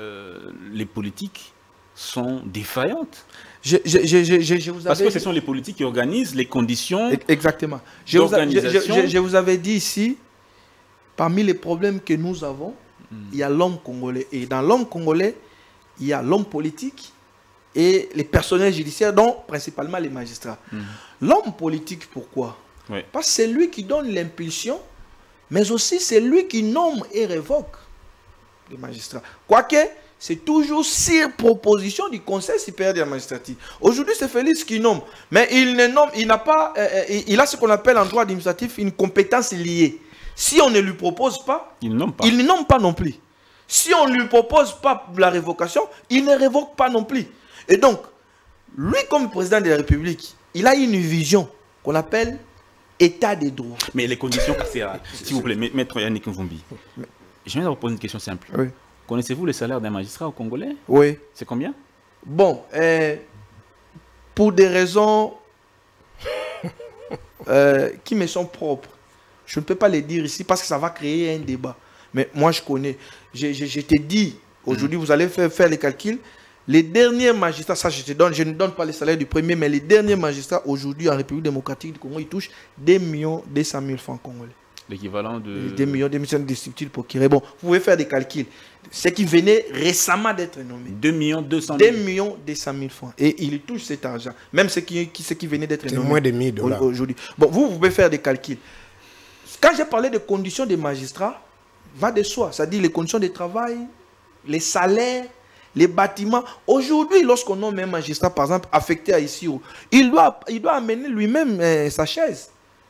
les politiques sont défaillantes. Parce que ce sont les politiques qui organisent les conditions. Exactement. Je vous avais dit ici, parmi les problèmes que nous avons, il y a l'homme congolais. Et dans l'homme congolais, il y a l'homme politique et les personnels judiciaires, dont principalement les magistrats. L'homme politique, pourquoi? Parce que c'est lui qui donne l'impulsion, mais aussi c'est lui qui nomme et révoque les magistrats. Quoique, c'est toujours sur proposition du Conseil supérieur de la magistrature. Aujourd'hui, c'est Félix qui nomme, mais il ne nomme, il n'a pas, il a ce qu'on appelle en droit administratif une compétence liée. Si on ne lui propose pas, il ne nomme pas non plus. Si on ne lui propose pas la révocation, il ne révoque pas non plus. Et donc, lui comme président de la République, il a une vision qu'on appelle état des droits. Mais les conditions carcérales, s'il vous plaît, maître Yannick Mvumbi, je viens de vous poser une question simple. Oui. Connaissez-vous le salaire d'un magistrat au Congolais? Oui. C'est combien? Bon, pour des raisons qui me sont propres, je ne peux pas les dire ici parce que ça va créer un débat. Mais moi, je connais. Je te dis, aujourd'hui, vous allez faire les calculs. Les derniers magistrats, ça je te donne, je ne donne pas les salaires du premier, mais les derniers magistrats aujourd'hui en République démocratique du Congo, ils touchent 2 200 000 francs congolais. L'équivalent de... 2 200 000 pour Kiré. Bon, vous pouvez faire des calculs. Ce qui venait récemment d'être nommé. 2 200 000. 2 200 000 francs. Et ils touchent cet argent. Même ce qui venait d'être nommé. C'est moins de 1 000 $ aujourd'hui. Bon, vous pouvez faire des calculs. Quand j'ai parlé des conditions des magistrats, va de soi. C'est-à-dire les conditions de travail, les salaires, les bâtiments. Aujourd'hui, lorsqu'on nomme un magistrat, par exemple, affecté à Isiro, il doit amener lui-même sa chaise.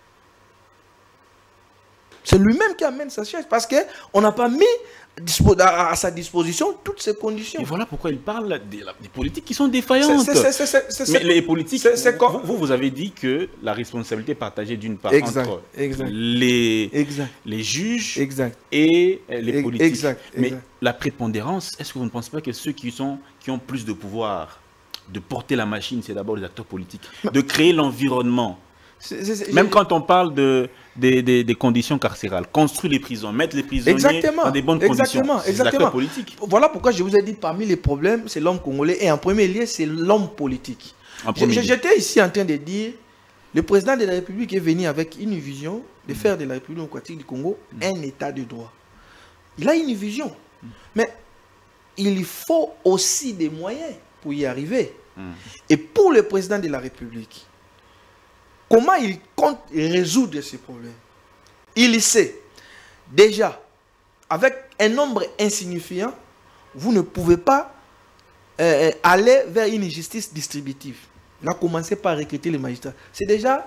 C'est lui-même qui amène sa chaise parce qu'on n'a pas mis à sa disposition toutes ces conditions. Et voilà pourquoi il parle des politiques qui sont défaillantes. Mais les politiques, vous avez dit que la responsabilité est partagée d'une part entre les juges et les politiques. Mais la prépondérance, est-ce que vous ne pensez pas que ceux qui ont plus de pouvoir de porter la machine, c'est d'abord les acteurs politiques, de créer l'environnement? Même quand on parle des conditions carcérales, construire les prisons, mettre les prisonniers dans des bonnes conditions, c'est l'acteur politique. Voilà pourquoi je vous ai dit, parmi les problèmes, c'est l'homme congolais et en premier lieu, c'est l'homme politique. J'étais ici en train de dire, le président de la République est venu avec une vision de faire de la République démocratique du Congo un état de droit. Il a une vision, mais il faut aussi des moyens pour y arriver. Et pour le président de la République, comment il compte résoudre ces problèmes? Il sait, déjà, avec un nombre insignifiant, vous ne pouvez pas aller vers une justice distributive. On a commencé par recruter les magistrats. C'est déjà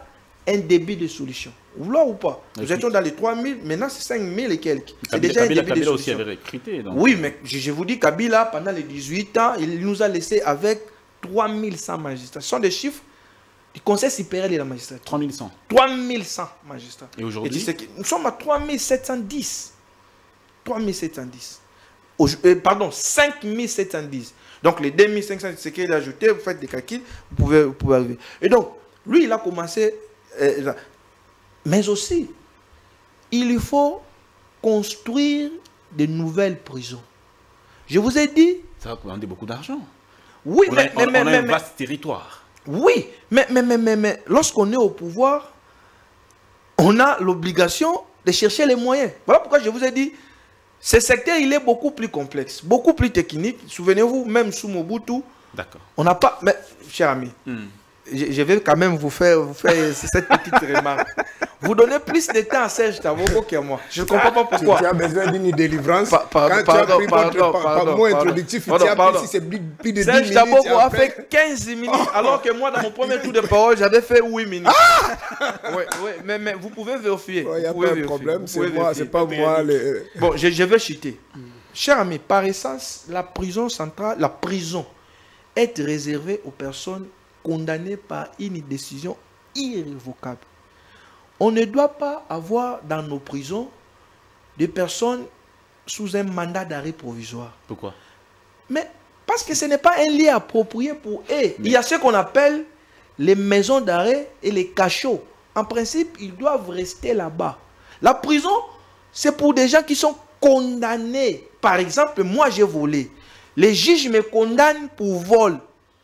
un début de solution. Vous voulez ou pas? Nous étions dans les 3000, maintenant c'est 5000 et quelques. C'est déjà un début de Kabila solution. aussi avait recruté. Donc. Oui, mais je vous dis, Kabila, pendant les 18 ans, il nous a laissé avec 3100 magistrats. Ce sont des chiffres du Conseil supérieur de la magistrature. 3100. 3100 magistrats. Et aujourd'hui nous sommes à 3710. 3710. Pardon, 5710. Donc les 2500, c'est qu'il a ajouté, vous faites des calculs, vous pouvez arriver. Et donc, lui, il a commencé. Mais aussi, il faut construire de nouvelles prisons. Je vous ai dit. Ça va demander beaucoup d'argent. Oui, on a un vaste territoire. Oui, mais lorsqu'on est au pouvoir, on a l'obligation de chercher les moyens. Voilà pourquoi je vous ai dit, ce secteur, il est beaucoup plus complexe, beaucoup plus technique. Souvenez-vous, même sous Mobutu, on n'a pas... Mais, cher ami, je vais quand même vous faire cette petite remarque. Vous donnez plus de temps à Serge Taboko qu'à moi. Je ne comprends pas pourquoi. Tu as besoin d'une délivrance. Quand tu as pris votre mot introductif, tu as pris si c'est plus de 10 minutes. Serge Taboko a fait 15 minutes, alors que moi, dans mon premier tour de parole, j'avais fait 8 minutes. Oui, mais vous pouvez vérifier. Il n'y a pas de problème, c'est pas moi. Bon, je vais chuter. Cher ami, par essence, la prison centrale, la prison est réservée aux personnes condamnées par une décision irrévocable. On ne doit pas avoir dans nos prisons des personnes sous un mandat d'arrêt provisoire. Pourquoi? Mais parce que ce n'est pas un lieu approprié pour eux. Mais il y a ce qu'on appelle les maisons d'arrêt et les cachots. En principe, ils doivent rester là-bas. La prison, c'est pour des gens qui sont condamnés. Par exemple, moi j'ai volé. Les juges me condamnent pour vol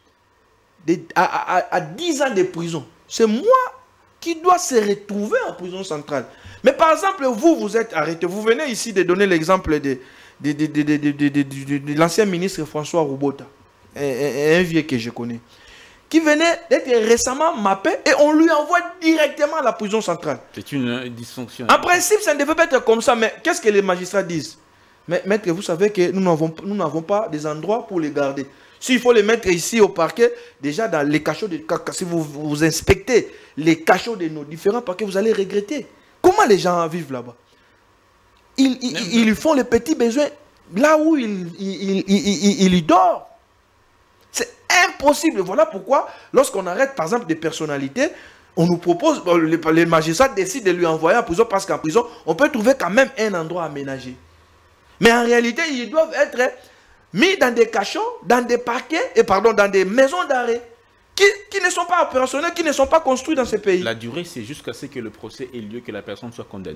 à 10 ans de prison. C'est moi qui dois se retrouver en prison centrale. Mais par exemple, vous êtes arrêté. Vous venez ici de donner l'exemple de l'ancien ministre François Roubota, un vieux que je connais, qui venait d'être récemment mappé et on lui envoie directement à la prison centrale. C'est une dysfonction. En principe, ça ne devait pas être comme ça, mais qu'est-ce que les magistrats disent? Mais maître, vous savez que nous n'avons pas des endroits pour les garder. S'il faut les mettre ici au parquet, déjà dans les cachots, si vous inspectez les cachots de nos différents parquets, vous allez regretter. Comment les gens vivent là-bas? Ils font les petits besoins là où ils dorment. C'est impossible. Voilà pourquoi, lorsqu'on arrête par exemple des personnalités, on nous propose, les magistrats décident de lui envoyer en prison parce qu'en prison, on peut trouver quand même un endroit aménagé. Mais en réalité, ils doivent être mis dans des cachots, dans des parquets, dans des maisons d'arrêt qui ne sont pas opérationnelles, qui ne sont pas construites dans ces pays. La durée, c'est jusqu'à ce que le procès ait lieu, que la personne soit condamnée.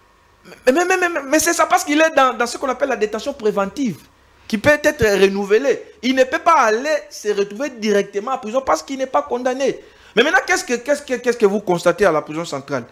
Mais c'est ça, parce qu'il est dans ce qu'on appelle la détention préventive, qui peut être renouvelée. Il ne peut pas aller se retrouver directement en prison parce qu'il n'est pas condamné. Mais maintenant, qu'est-ce que vous constatez à la prison centrale?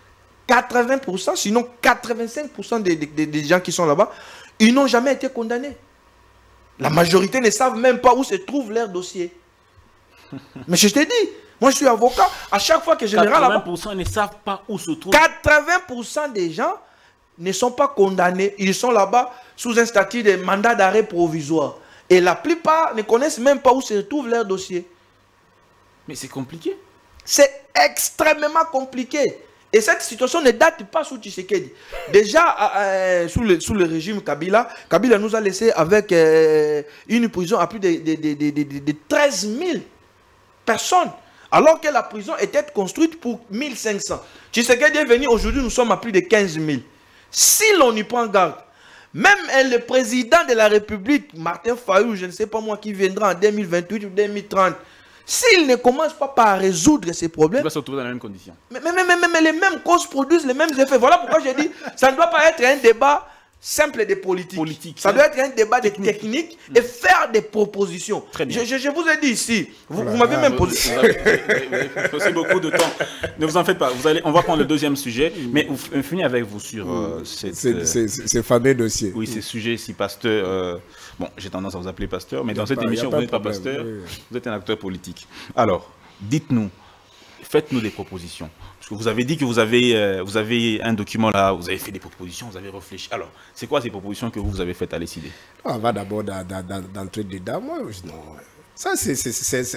80%, sinon 85% des gens qui sont là-bas, ils n'ont jamais été condamnés. La majorité ne savent même pas où se trouve leur dossier. Mais je t'ai dit, moi je suis avocat, à chaque fois que je les rends là-bas... 80% ne savent pas où se trouve. 80% des gens ne sont pas condamnés, ils sont là-bas sous un statut de mandat d'arrêt provisoire. Et la plupart ne connaissent même pas où se trouve leur dossier. Mais c'est compliqué. C'est extrêmement compliqué. Et cette situation ne date pas sous Tshisekedi. Déjà, sous le régime Kabila, Kabila nous a laissé avec une prison à plus de 13 000 personnes. Alors que la prison était construite pour 1500. Tshisekedi est venu, aujourd'hui nous sommes à plus de 15 000. Si l'on y prend garde, même le président de la République, Martin Fayou, je ne sais pas moi, qui viendra en 2028 ou 2030, s'il ne commence pas par résoudre ces problèmes, il va se retrouver dans les mêmes conditions. Mais les mêmes causes produisent les mêmes effets. Voilà pourquoi j'ai dit, ça ne doit pas être un débat simple de politique. Ça doit être un débat de technique et faire des propositions. Très bien. Je vous ai dit ici, vous m'avez même posé... Vous avez passé beaucoup de temps. Ne vous en faites pas, on va prendre le deuxième sujet, mais on finit avec vous sur ces fameux dossiers. Oui, ces sujets, si pasteur... bon, j'ai tendance à vous appeler pasteur, mais dans cette émission, vous n'êtes pas pasteur, vous êtes un acteur politique. Alors, dites-nous, faites-nous des propositions. Parce que vous avez dit que vous avez un document là, vous avez fait des propositions, vous avez réfléchi. Alors, c'est quoi ces propositions que vous avez faites à l'ECD? On va d'abord d'entrer dedans. Moi, non. Ça, c'est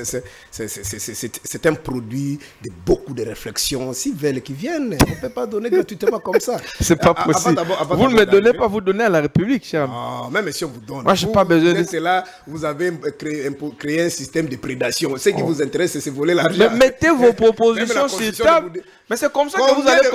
un produit de beaucoup de réflexions. Si veulent qui viennent, on ne peut pas donner gratuitement comme ça. C'est pas possible. Vous ne me donnez pas, vous donnez à la République, cher ami. Ah, même si on vous donne. Moi, je n'ai pas besoin de ça. Là, vous avez créé un système de prédation. Ce qui vous intéresse, c'est voler l'argent. Mettez vos propositions sur table. Mais c'est comme ça que vous allez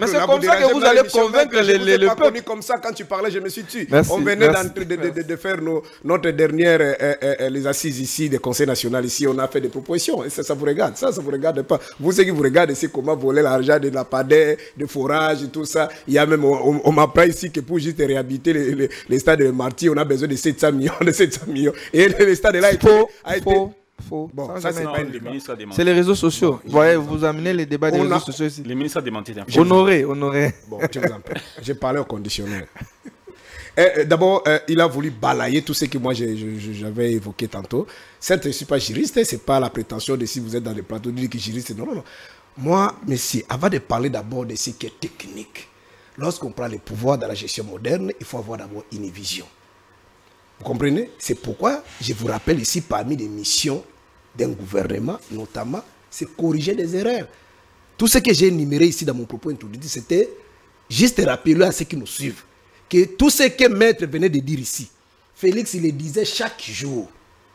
convaincre le peuple. Comme ça, quand tu parlais, je me suis tué. On venait de faire notre dernière les assises ici, des conseils nationaux ici. On a fait des propositions. Et ça vous regarde. Ça vous regarde pas. Vous, ce qui vous regarde, c'est comment voler l'argent de la PADER, de forage et tout ça. Il y a même, on m'apprend ici que pour juste réhabiliter les stades de Marty, on a besoin de 700 millions. Et le stade là a été... Faux. Bon, ça, c'est pas une débat. C'est les réseaux sociaux. Vous voyez, vous amenez les débats des réseaux sociaux ici. Les ministres a démenti. Honoré. Bon, je vous en prie. J'ai parlé au conditionnel. D'abord, il a voulu balayer tout ce que moi j'avais évoqué tantôt. Certes, je ne suis pas juriste, ce n'est pas la prétention de si vous êtes dans les plateaux de dire que juriste. Non. Moi, monsieur, avant de parler d'abord de ce qui est technique, lorsqu'on prend les pouvoirs dans la gestion moderne, il faut avoir d'abord une vision. Vous comprenez? C'est pourquoi je vous rappelle ici, parmi les missions d'un gouvernement, notamment, c'est corriger des erreurs. Tout ce que j'ai énuméré ici dans mon propos introduit, c'était juste rappeler à ceux qui nous suivent que tout ce que Maître venait de dire ici, Félix, il le disait chaque jour.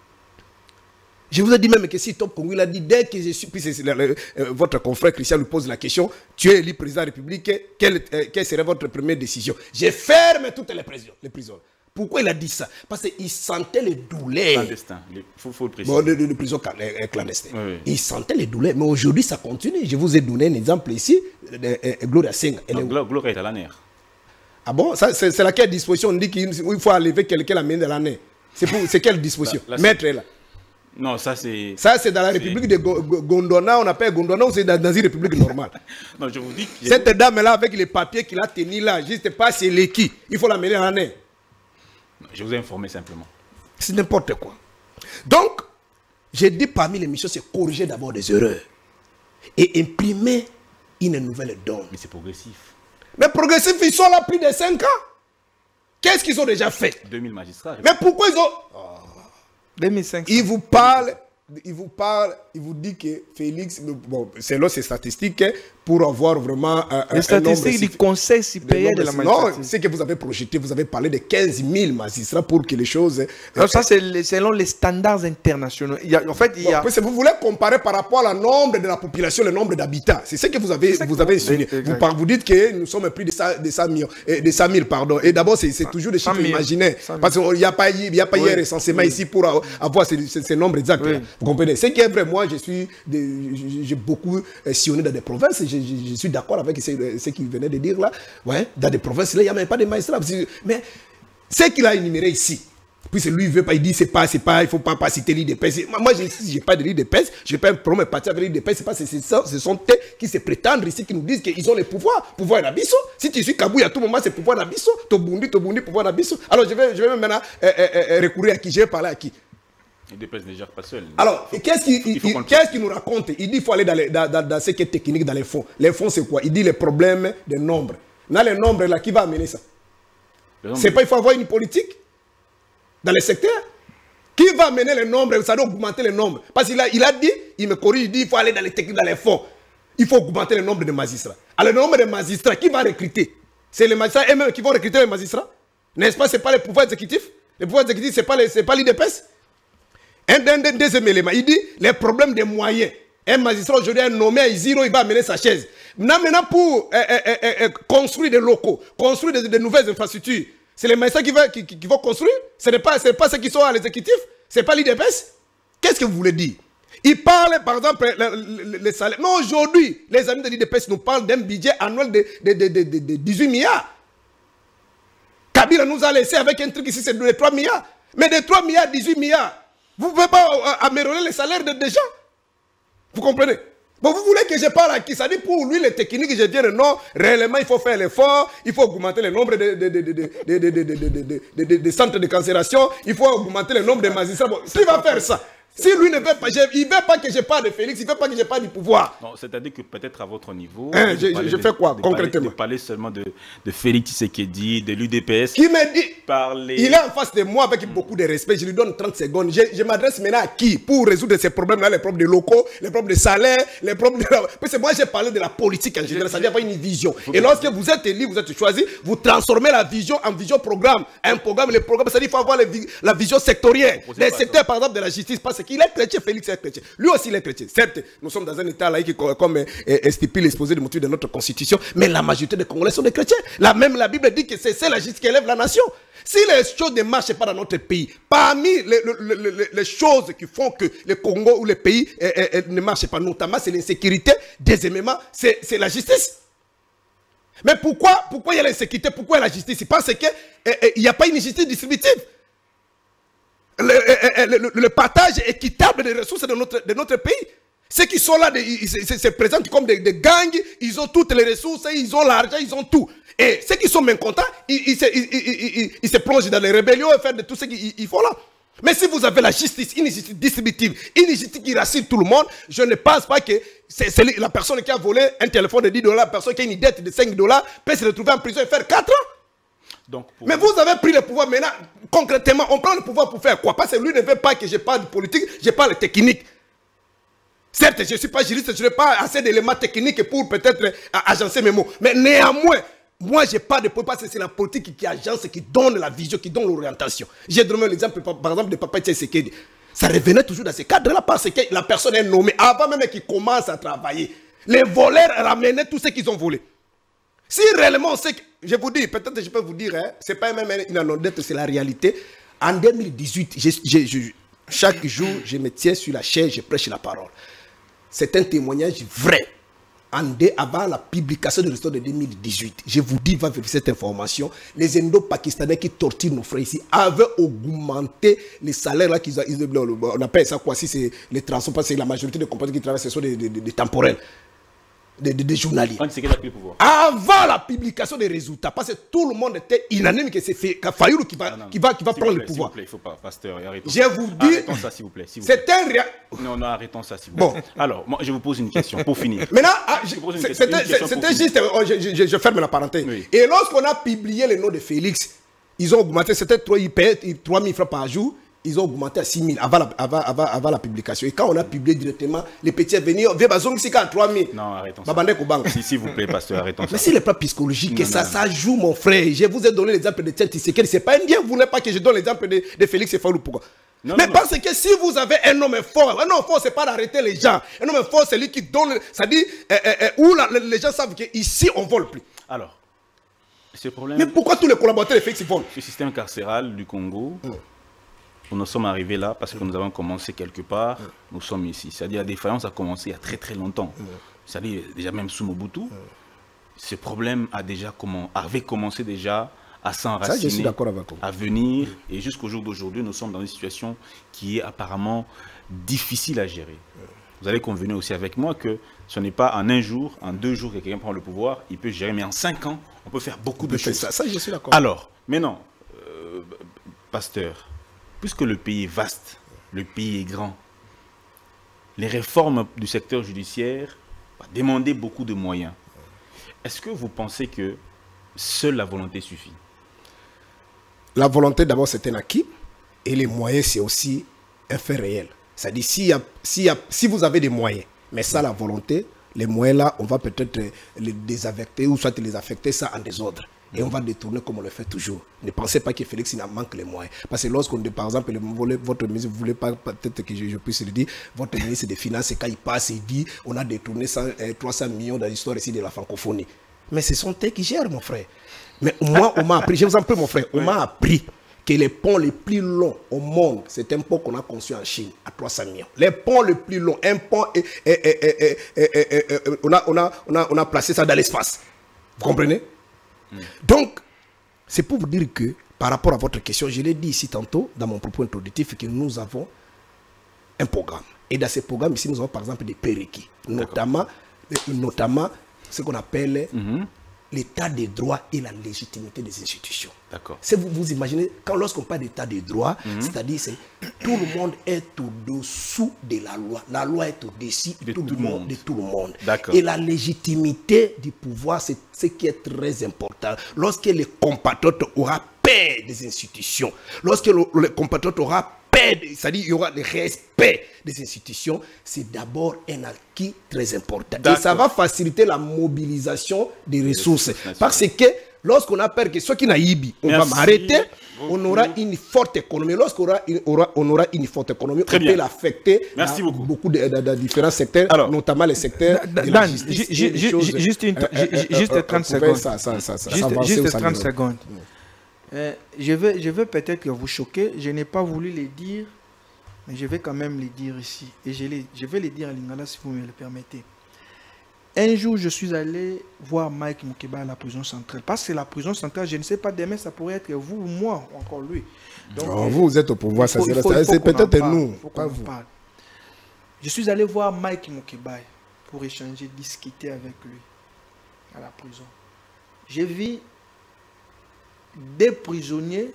Je vous ai dit même que si Top Congo, il a dit, dès que je suis... Puis votre confrère Christian lui pose la question, tu es élu président de la République, quelle serait votre première décision? Je ferme toutes les prisons. Pourquoi il a dit ça? Parce qu'il sentait les douleurs. Clandestin, il faut le préciser. Bon, de prison clandestine. Oui. Il sentait les douleurs. Mais aujourd'hui, ça continue. Je vous ai donné un exemple ici, Gloria Senga. Gloria est à l'année. Ah bon? C'est laquelle disposition? On dit qu'il faut enlever quelqu'un la main de l'année. C'est quelle disposition? Maître là. Non, ça c'est... Ça c'est dans la République de Gondwana, on appelle Gondwana, ou c'est dans une République normale? Non, je vous dis... Cette dame-là, avec les papiers qu'il a tenus là, juste pas, c'est l'équipe. Il faut la mener à l'année. Je vous ai informé simplement. C'est n'importe quoi. Donc, j'ai dit parmi les missions, c'est corriger d'abord des erreurs. Et imprimer une nouvelle donne. Mais c'est progressif. Mais progressif, ils sont là plus de 5 ans. Qu'est-ce qu'ils ont déjà fait? 2000 magistrats. Mais pourquoi ils ont... 2500. Il vous dit que Félix, bon, selon ses statistiques, pour avoir vraiment les statistiques du Conseil supérieur de la magistrature. Non, c'est que vous avez projeté, vous avez parlé de 15 000 magistrats pour que les choses... Non, ça c'est selon les standards internationaux. En fait, il y a... Vous voulez comparer par rapport au nombre de la population, le nombre d'habitants. C'est ce que vous avez insinué. Vous dites que nous sommes plus de 100 000, pardon. Et d'abord, c'est toujours des chiffres imaginaires. Parce qu'il n'y a pas hier recensement ici pour avoir ces nombres exacts. Oui. Vous comprenez? Ce qui est vrai, moi, j'ai beaucoup sillonné dans des provinces. Je suis d'accord avec ce qu'il venait de dire là. Ouais, dans des provinces, là, il n'y a même pas de magistrats. Mais ce qu'il a énuméré ici, puis lui, il veut pas, il dit, il ne faut pas citer l'IDPS. Moi, je n'ai pas de l'IDPS, je n'ai pas un problème partir avec l'IDPS. Ce sont eux qui se prétendent ici, qui nous disent qu'ils ont les pouvoirs. Pouvoir d'Abisso. Si tu suis Kabouya à tout moment, c'est pouvoir d'Abisso. Tobundi, pouvoir d'Abisso. Alors, je vais même maintenant recourir à qui? Je vais parler à qui? Il ne dépêche déjà pas seul. Alors, qu'est-ce qu'il nous raconte? Il dit qu'il faut aller dans ce qui est technique, dans les fonds. Les fonds, c'est quoi? Il dit les problèmes des nombres. Dans les nombres, là, qui va amener ça? C'est pas il faut avoir une politique dans les secteurs? Qui va amener les nombres? Ça doit augmenter les nombres. Parce qu'il a dit, il me corrige, il dit qu'il faut aller dans les techniques, dans les fonds. Il faut augmenter le nombre de magistrats. Alors, le nombre de magistrats, qui va recruter? C'est les magistrats eux-mêmes qui vont recruter les magistrats? N'est-ce pas? Ce n'est pas les pouvoirs exécutifs? Les pouvoirs exécutifs, ce n'est pas l'IDPS? Un deuxième élément, il dit les problèmes des moyens. Un magistrat aujourd'hui est nommé à Isiro, il va amener sa chaise. Maintenant, pour construire des locaux, construire de nouvelles infrastructures, c'est les magistrats qui vont construire. Ce n'est pas ceux qui sont à l'exécutif, ce n'est pas l'IDPS. Qu'est-ce que vous voulez dire? Il parle, par exemple, les salaires. Mais aujourd'hui, les amis de l'IDPS nous parlent d'un budget annuel de 18 milliards. Kabila nous a laissé avec un truc ici, c'est de 3 milliards. Mais de 3 milliards, 18 milliards. Vous ne pouvez pas améliorer les salaires des gens. Vous comprenez? Bon, vous voulez que je parle à qui? Ça dit pour lui, les techniques, je dirais non, réellement, il faut faire l'effort, il faut augmenter le nombre de centres de cancération, il faut augmenter le nombre de magistrats. Bon, qui va faire ça? Si lui ne veut pas, il ne veut pas que je parle de Félix, il ne veut pas que je parle du pouvoir. Non, c'est-à-dire que peut-être à votre niveau, je fais quoi concrètement? Vous parlez seulement de Félix Tshisekedi, de l'UDPS. Qui me dit, parler... il est en face de moi avec beaucoup de respect, je lui donne 30 secondes. Je m'adresse maintenant à qui pour résoudre ces problèmes-là, les problèmes de locaux, les problèmes de salaire, les problèmes de... Parce que moi j'ai parlé de la politique en général, c'est-à-dire avoir une vision. Et lorsque vous êtes élu, vous êtes choisi, vous transformez la vision en vision programme. Un programme, les programmes, c'est-à-dire qu'il faut avoir la vision sectorielle. Les secteurs par exemple de la justice, parce qu'il est chrétien, Félix est chrétien. Lui aussi il est chrétien. Certes, nous sommes dans un état laïque comme stipule l'exposé de motifs de notre constitution, mais la majorité des Congolais sont des chrétiens. Même la Bible dit que c'est la justice qui élève la nation. Si les choses ne marchent pas dans notre pays, parmi les choses qui font que le Congo ou le pays ne marchent pas, notamment c'est l'insécurité, deuxièmement c'est la justice. Mais pourquoi il y a l'insécurité, pourquoi il y a la justice? Parce qu'il n'y a pas une justice distributive. Le partage équitable des ressources de notre pays. Ceux qui sont là, ils se présentent comme des gangs, ils ont toutes les ressources, ils ont l'argent, ils ont tout. Et ceux qui sont mécontents, ils se plongent dans les rébellions et font de tout ce qu'ils font là. Mais si vous avez la justice, une justice distributive, une justice qui rassure tout le monde, je ne pense pas que c'est la personne qui a volé un téléphone de $10, la personne qui a une dette de $5 peut se retrouver en prison et faire 4 ans. Donc, mais vous avez pris le pouvoir maintenant, concrètement, on prend le pouvoir pour faire quoi? Parce que lui ne veut pas que je parle de politique, je parle de technique. Certes, je ne suis pas juriste, je n'ai pas assez d'éléments techniques pour peut-être agencer mes mots. Mais néanmoins, moi, je n'ai pas de politique parce que c'est la politique qui agence, qui donne la vision, qui donne l'orientation. J'ai donné l'exemple, par exemple, de Papa Tshisekedi. Ça revenait toujours dans ce cadre-là parce que la personne est nommée avant même qu'il commence à travailler. Les voleurs ramenaient tout ce qu'ils ont volé. Si réellement on sait que, je vous dis, peut-être je peux vous dire, hein, ce n'est pas même une anecdote, c'est la réalité. En 2018, chaque jour, je me tiens sur la chaise, je prêche la parole. C'est un témoignage vrai. Avant la publication du résultat de 2018, je vous dis, va vérifier cette information, les Indo-Pakistanais qui torturent nos frères ici avaient augmenté les salaires là qu'ils ont. On appelle ça quoi? Si c'est les transports, parce que la majorité des compagnies qui travaillent, ce sont des temporels. Des journalistes. Avant la publication des résultats, parce que tout le monde était unanime que c'est Fayoulou qui va prendre le pouvoir. Il ne faut pas, pasteur, arrêtons. Je vous dis. Arrêtons ça, s'il vous plaît. C'est un. Non, arrêtons ça, s'il vous plaît. Bon. Alors, moi, je vous pose une question pour finir. Maintenant, c'était juste. Je ferme la parenthèse. Oui. Et lorsqu'on a publié le nom de Félix, ils ont augmenté, c'était 3 000 francs par jour. Ils ont augmenté à 6 000 avant la publication. Et quand on a publié directement, les petits venus, à 3 000. Non, arrêtons ça. S'il vous plaît, pasteur, arrêtons ça. Mais c'est le plan psychologique, ça joue, mon frère. Je vous ai donné l'exemple de Tshisekedi. Ce n'est pas indien, vous ne voulez pas que je donne l'exemple de Félix Fayoulou. Pourquoi? Parce que si vous avez un homme fort, ce n'est pas d'arrêter les gens. Un homme fort, c'est lui qui donne. Ça dit, où les gens savent qu'ici, on ne vole plus. Alors, ce problème. Mais pourquoi tous les collaborateurs de Félix volent? Le système carcéral du Congo. Nous sommes arrivés là parce que nous avons commencé quelque part, nous sommes ici. C'est-à-dire la défaillance a commencé il y a très très longtemps. C'est-à-dire déjà même sous Mobutu, ce problème avait commencé déjà à s'enraciner, à venir. Et jusqu'au jour d'aujourd'hui, nous sommes dans une situation qui est apparemment difficile à gérer. Vous allez convenir aussi avec moi que ce n'est pas en un jour, en 2 jours que quelqu'un prend le pouvoir, il peut gérer, mais en 5 ans, on peut faire beaucoup de choses. Ça, je suis d'accord. Alors, maintenant, pasteur, puisque le pays est vaste, le pays est grand, les réformes du secteur judiciaire vont demander beaucoup de moyens. Est-ce que vous pensez que seule la volonté suffit? La volonté, d'abord, c'est un acquis. Et les moyens, c'est aussi un fait réel. C'est-à-dire, si vous avez des moyens, mais ça, la volonté, les moyens là, on va peut-être les désaffecter ou soit les affecter ça en désordre. Et on va détourner comme on le fait toujours. Ne pensez pas que Félix il en manque les moyens. Parce que lorsqu'on dit, par exemple, votre ministre, vous ne voulez pas, peut-être que je puisse le dire, votre ministre des Finances, quand il passe, il dit, on a détourné 300 millions dans l'histoire ici de la francophonie. Mais ce sont eux qui gèrent, mon frère. Mais moi, on m'a appris, je vous en prie, mon frère, on m'a appris que les ponts les plus longs au monde, c'est un pont qu'on a conçu en Chine à 300 millions. Les ponts les plus longs, un pont, on a placé ça dans l'espace. Vous comprenez? Donc, c'est pour vous dire que, par rapport à votre question, je l'ai dit ici tantôt, dans mon propos introductif, que nous avons un programme. Et dans ce programme, ici, nous avons par exemple des prérequis, notamment ce qu'on appelle l'état de droit et la légitimité des institutions. D'accord. Si vous imaginez, lorsqu'on parle d'état de droit, c'est-à-dire que tout le monde est au-dessous de la loi. La loi est au-dessus de tout le monde. Et la légitimité du pouvoir, c'est ce qui est très important. Lorsque le compatriote aura peur des institutions, lorsque le compatriote aura peur, c'est-à-dire il y aura le respect des institutions, c'est d'abord un acquis très important. Et ça va faciliter la mobilisation des ressources. Parce que lorsqu'on a peur que ceux qui n'aillent, on va m'arrêter, on aura une forte économie. Lorsqu'on aura une forte économie, on peut l'affecter à beaucoup de différents secteurs, alors, notamment les secteurs de la justice. Juste 30 secondes. Juste 30 secondes. Je vais peut-être vous choquer. Je n'ai pas voulu les dire, mais je vais quand même les dire ici. Et je vais les dire à Lingala si vous me le permettez. Un jour, je suis allé voir Mike Mukeba à la prison centrale. Parce que la prison centrale, je ne sais pas, demain, ça pourrait être vous ou moi, ou encore lui. Donc, vous êtes au pouvoir, c'est peut-être nous. Pas vous. Je suis allé voir Mike Mukeba pour échanger, discuter avec lui à la prison. J'ai vu des prisonniers,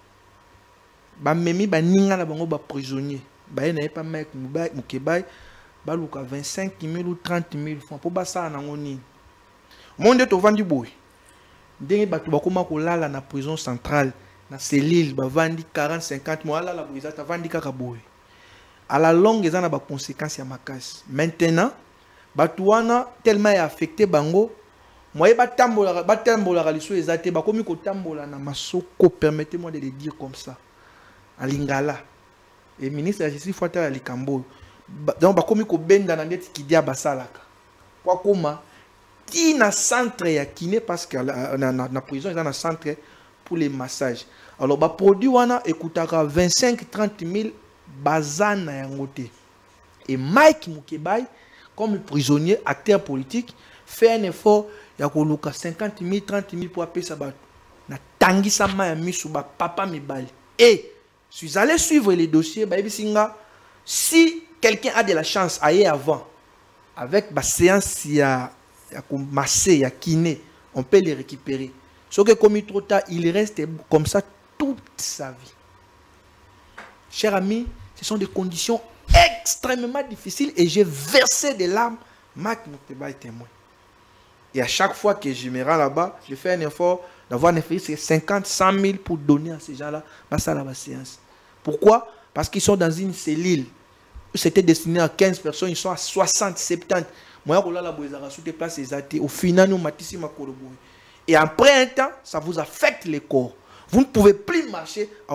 Mimi Baninga na bango ba prisonnier, n'avait pas Mike Mukeba. 25 000 ou 30 000 francs pour basa na ngoni. Monde to vandi boy. Ndenge batu bakoma ko lala na prison centrale na cellule ba vandi 40 50 mois la boy ta vandi kaka boy. À la longue ezana ba conséquences ya makasi. Maintenant batu wana tellement affecté bango moye batambola liso ezate bakomi ko tambola na masoko, permettez-moi de le dire comme ça. À Lingala et ministre de la justice Fouata Likambo. Donc bakomi ko benda na ndeti kidia basalaka kwa koma ti na centre ya kiné parce que na prison ils ont un centre pour les massages. Alors ba produit wana ekutaka 25-30 000 bazana ya ngote. Et Mike Mukeba comme prisonnier acteur politique fait un effort ya koluka 50 000 30 000 pour apesa ba na tangisa ma ya misu ba papa mibali. Et je suis allé suivre les dossiers ba ebisinga si quelqu'un a de la chance à y avant, avec ma séance, il y a massé, il y a kiné, on peut les récupérer. Sauf que comme il trop tard, il reste comme ça toute sa vie. Chers amis, ce sont des conditions extrêmement difficiles et j'ai versé des larmes. Marc Mukeba est témoin. Et à chaque fois que je me rends là-bas, je fais un effort d'avoir un effort de 50, 100 000 pour donner à ces gens-là, passer à la séance. Pourquoi? Parce qu'ils sont dans une cellule. C'était destiné à 15 personnes, ils sont à 60, 70. Au final, nous et après un temps, ça vous affecte les corps. Vous ne pouvez plus marcher à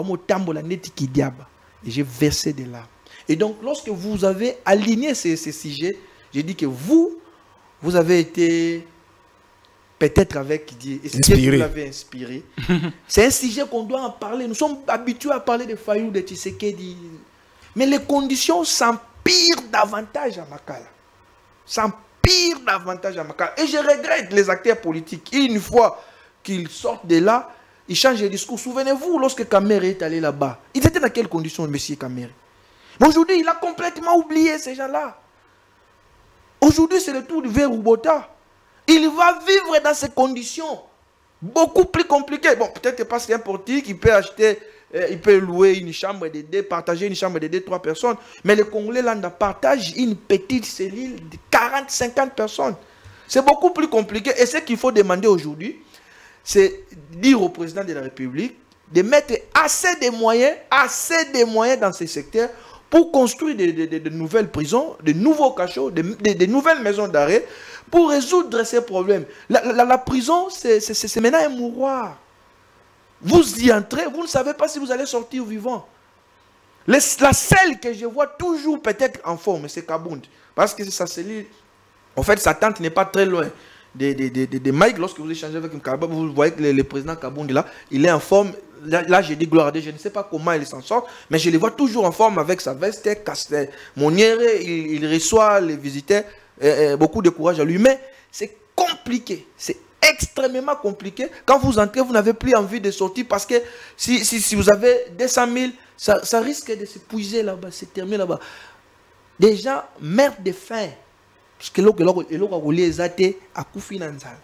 et j'ai versé des larmes. Et donc, lorsque vous avez aligné ces sujets, j'ai dit que vous avez été peut-être avec Dieu. Et c'est Dieu qui vous l'avez inspiré. C'est un sujet qu'on doit en parler. Nous sommes habitués à parler de Fayou, de Tshisekedi. Mais les conditions s'empirent davantage à Makala. S'empirent davantage à Makala. Et je regrette les acteurs politiques. Une fois qu'ils sortent de là, ils changent de discours. Souvenez-vous, lorsque Kamere est allé là-bas, ils étaient dans quelles conditions, M. Kamere? Mais aujourd'hui, il a complètement oublié ces gens-là. Aujourd'hui, c'est le tour du verre Rubota. Il va vivre dans ces conditions beaucoup plus compliquées. Bon, peut-être parce qu'il y a un politique, il peut acheter... il peut louer une chambre de deux, partager une chambre de 2-3 personnes. Mais les Congolais là partagent une petite cellule de 40-50 personnes. C'est beaucoup plus compliqué. Et ce qu'il faut demander aujourd'hui, c'est dire au président de la République de mettre assez de moyens dans ces secteurs pour construire de nouvelles prisons, de nouveaux cachots, de nouvelles maisons d'arrêt pour résoudre ces problèmes. La prison, c'est maintenant un mouroir. Vous y entrez, vous ne savez pas si vous allez sortir vivant. La seule que je vois toujours peut-être en forme, c'est Kabound. Parce que sa cellule, en fait, sa tante n'est pas très loin de Mike. Lorsque vous échangez avec Kabound, vous voyez que le président Kabound là, il est en forme. Là, j'ai dit gloire à Dieu, je ne sais pas comment il s'en sort, mais je le vois toujours en forme avec sa veste, Monière, il reçoit les visiteurs, beaucoup de courage à lui. Mais c'est compliqué, c'est extrêmement compliqué. Quand vous entrez, vous n'avez plus envie de sortir parce que si vous avez 200 000, ça risque de s'épuiser là-bas, se terminer là-bas. Des gens meurent de faim. Parce que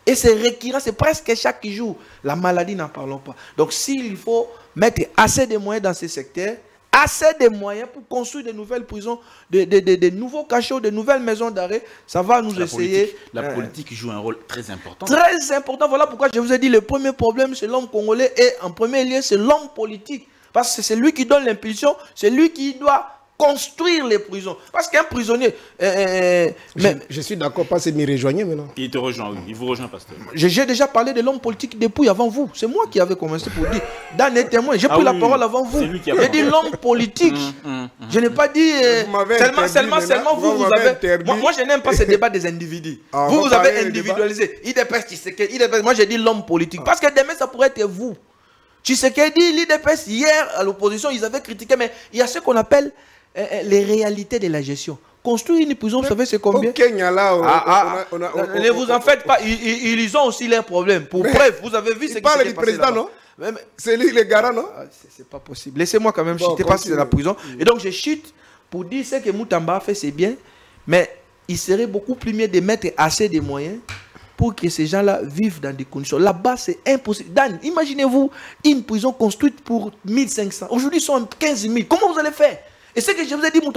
Et c'est récurrent, c'est presque chaque jour. La maladie, n'en parlons pas. Donc s'il faut mettre assez de moyens dans ces secteurs, assez de moyens pour construire de nouvelles prisons, de nouveaux cachots, de nouvelles maisons d'arrêt, ça va nous essayer. La politique joue un rôle très important. Très important. Voilà pourquoi je vous ai dit, le premier problème, c'est l'homme congolais et en premier lieu, c'est l'homme politique. Parce que c'est lui qui donne l'impulsion, c'est lui qui doit construire les prisons. Parce qu'un prisonnier... je suis d'accord, pas c'est m'y rejoigner maintenant. Il te rejoint, oui. Il vous rejoint, pasteur. J'ai déjà parlé de l'homme politique depuis avant vous. C'est moi qui avais commencé pour dire. Dan est témoin. J'ai pris la parole avant vous. J'ai dit l'homme politique. Je n'ai pas dit... seulement vous avez... Moi, je n'aime pas ce débat des individus. Vous avez individualisé. Moi, j'ai dit l'homme politique. Parce que demain, ça pourrait être vous. Tshisekedi, l'IDPS, hier, à l'opposition, ils avaient critiqué. Mais il y a ce qu'on appelle... les réalités de la gestion. Construire une prison, vous savez c'est combien? Au Kenya, là, ne vous en faites pas, ils ont aussi leurs problèmes. Pour preuve, vous avez vu ce qui s'est passé. Il parle du président, non? C'est lui le garant, non? C'est pas possible. Laissez-moi quand même chuter parce que c'est la prison. Et donc je chute pour dire ce que Moutamba a fait, c'est bien, mais il serait beaucoup plus mieux de mettre assez de moyens pour que ces gens-là vivent dans des conditions. Là-bas, c'est impossible. Dan, imaginez-vous une prison construite pour 1500. Aujourd'hui, ils sont 15 000. Comment vous allez faire? Et ce que je vous ai dit,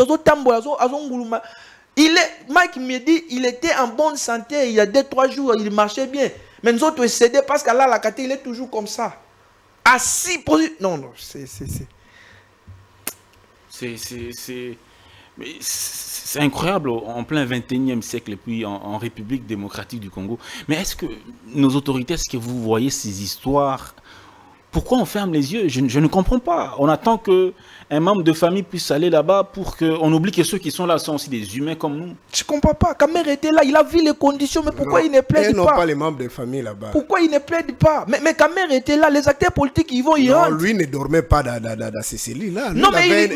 Mike me dit, il était en bonne santé, il y a 2-3 jours, il marchait bien. Mais nous autres, cédé parce qu'à la Kati, il est toujours comme ça. Assis, non, c'est incroyable en plein 21e siècle et puis en République démocratique du Congo. Mais est-ce que nos autorités, est-ce que vous voyez ces histoires? Pourquoi on ferme les yeux? Je ne comprends pas. On attend qu'un membre de famille puisse aller là-bas pour qu'on oublie que ceux qui sont là sont aussi des humains comme nous. Je ne comprends pas. Kamer était là, il a vu les conditions, mais pourquoi il ne plaide pas? Ils n'ont pas les membres de famille là-bas. Pourquoi il ne plaide pas? Mais Kamer était là, les acteurs politiques, ils vont y rentrer. Non, lui ne dormait pas dans ces cellules-là. Non, mais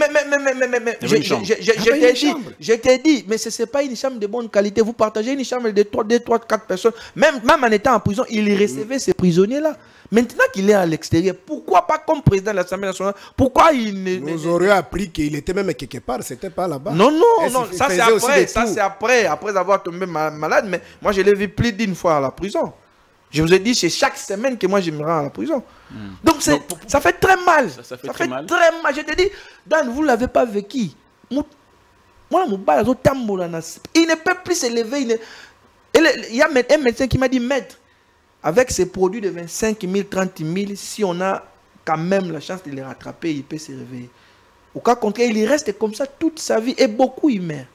je t'ai dit, mais ce n'est pas une chambre de bonne qualité. Vous partagez une chambre de 3, 4 personnes. Même en étant en prison, il recevait ces prisonniers-là. Maintenant qu'il est à l'extérieur, pourquoi pas comme président de l'Assemblée nationale? Pourquoi il ne... Nous aurions appris qu'il était même quelque part, c'était pas là-bas. Non, ça c'est après avoir tombé malade, mais moi je l'ai vu plus d'une fois à la prison. Je vous ai dit, c'est chaque semaine que moi je me rends à la prison. Donc ça fait très mal. Ça fait très mal. Je te dis, Dan, vous ne l'avez pas vécu. Moi, il ne peut plus se lever. Il y a un médecin qui m'a dit, maître, avec ces produits de 25 000, 30 000, si on a quand même la chance de les rattraper, il peut se réveiller. Au cas contraire, il reste comme ça toute sa vie et beaucoup il meurt.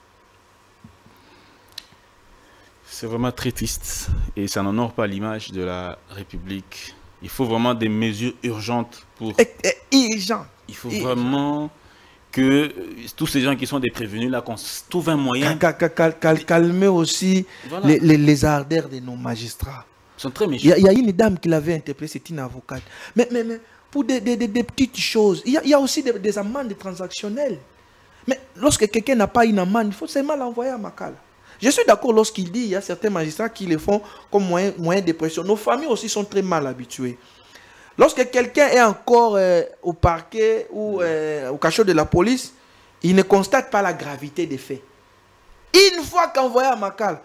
C'est vraiment très triste et ça n'honore pas l'image de la République. Il faut vraiment des mesures urgentes pour... Urgentes. Il faut vraiment que tous ces gens qui sont des prévenus là, qu'on trouve un moyen... Calmer aussi voilà. les ardeurs de nos magistrats. Ils sont très méchants. Il y a une dame qui l'avait interpellée, c'est une avocate. Mais pour des petites choses, il y a aussi des amendes transactionnelles. Mais lorsque quelqu'un n'a pas une amende, il faut seulement l'envoyer à Makala. Je suis d'accord lorsqu'il dit qu'il y a certains magistrats qui le font comme moyen de pression. Nos familles aussi sont très mal habituées. Lorsque quelqu'un est encore au parquet ou au cachot de la police, il ne constate pas la gravité des faits. Une fois qu'envoyé à Makala,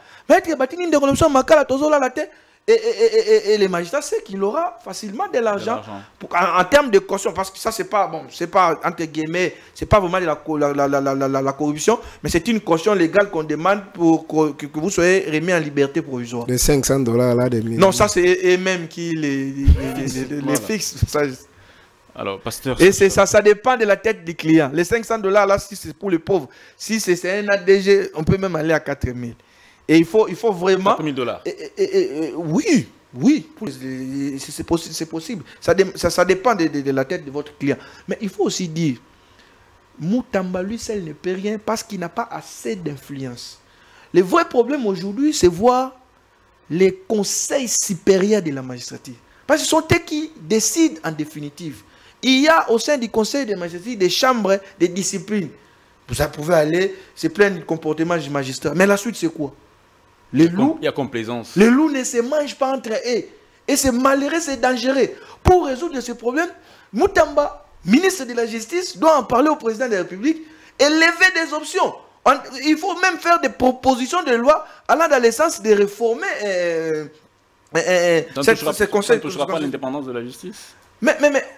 et les magistrats savent qu'il aura facilement de l'argent en termes de caution, parce que ça c'est pas bon, c'est pas entre guillemets, c'est pas vraiment de la corruption, mais c'est une caution légale qu'on demande pour que vous soyez remis en liberté provisoire. Les $500 là, des milliers. Non, ça c'est eux-mêmes qui les fixent. Ça, alors, pasteur. Et ça dépend de la tête du client. Les $500 là, si c'est pour les pauvres, si c'est un ADG, on peut même aller à 4 000. Et il faut vraiment... $4 000. Oui, c'est possible. Ça dépend de la tête de votre client. Mais il faut aussi dire, Moutamba, lui seul ne peut rien parce qu'il n'a pas assez d'influence. Le vrai problème aujourd'hui, c'est voir les conseils supérieurs de la magistrature. Parce que ce sont eux qui décident en définitive. Il y a au sein du conseil de magistrature des chambres de discipline. Vous pouvez aller se plaindre du comportement du magistrat. Mais la suite, c'est quoi? Les loups, il y a complaisance. Les loups ne se mangent pas entre eux. Et c'est malheureux, c'est dangereux. Pour résoudre ce problème, Moutamba, ministre de la Justice, doit en parler au président de la République et lever des options. Il faut même faire des propositions de loi allant dans le sens de réformer Ce conseil ne touchera pas l'indépendance de la justice. Mais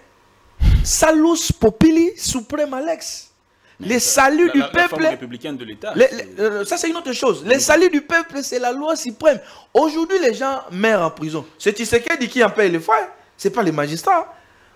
salus populi suprême Alex. Les saluts du peuple. Républicaine de l'État. Ça, c'est une autre chose. Les saluts du peuple, c'est la loi suprême. Aujourd'hui, les gens meurent en prison. C'est Tshisekedi qui en paye les frais. Ce n'est pas les magistrats.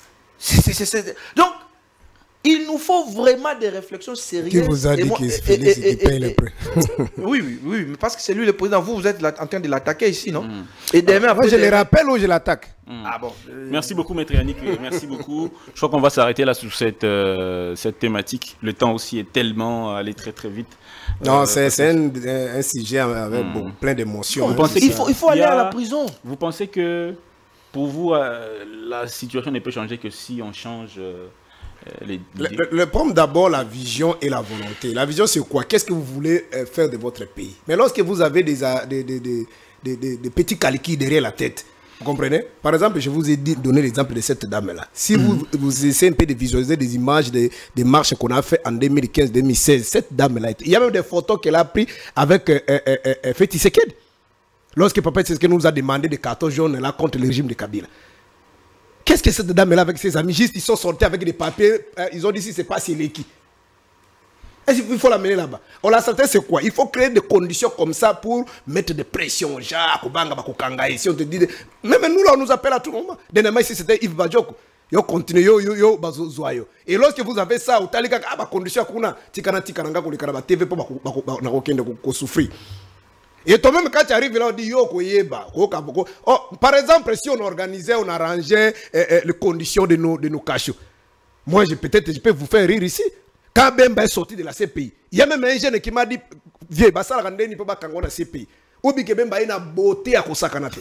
Donc, il nous faut vraiment des réflexions sérieuses. Qui vous a dit que Félix paye les prêts? Oui, mais parce que c'est lui le président. Vous êtes en train de l'attaquer ici, non? Et demain, moi, je le rappelle ou je l'attaque? Ah bon. Merci beaucoup, Maître Yannick. Merci beaucoup. Je crois qu'on va s'arrêter là sur cette thématique. Le temps aussi est tellement allé très très vite. Non, c'est un sujet avec plein d'émotions. Il faut aller à la prison. Vous pensez que pour vous, la situation ne peut changer que si on change le problème d'abord, la vision et la volonté. La vision, c'est quoi? Qu'est-ce que vous voulez faire de votre pays? Mais lorsque vous avez des petits calculs derrière la tête, vous comprenez? Par exemple, je vous ai donné l'exemple de cette dame-là. Si vous essayez un peu de visualiser des images des marches qu'on a fait en 2015-2016, cette dame-là, il y a même des photos qu'elle a prises avec Félix Tshisekedi. Lorsque Papa Tshisekedi nous a demandé des cartons jaunes là contre le régime de Kabila. Qu'est-ce que cette dame-là avec ses amis? Juste, ils sont sortis avec des papiers. Ils ont dit si c'est pas Séléki. Il faut l'amener là-bas. On l'a sorti, c'est quoi? Il faut créer des conditions comme ça pour mettre des pressions. Si on te dit. Même nous, là, on nous appelle à tout moment. Dernièrement, ici, c'était Yves Bajoko. Yo continue, yo, bazozoyo. Et lorsque vous avez ça, vous avez des conditions. Tikana, TV pour souffrir. Et toi-même, quand tu arrives là, on dit yo, par exemple, si on organisait, on arrangeait les conditions de nos cachots. Moi, peut-être, je peux vous faire rire ici. Quand Bemba est sorti de la CPI, il y a même un jeune qui m'a dit vieux, bah ça la rende ni peut pas kango na CPI. Ou bien que Bemba ina beauté à Kosakanate.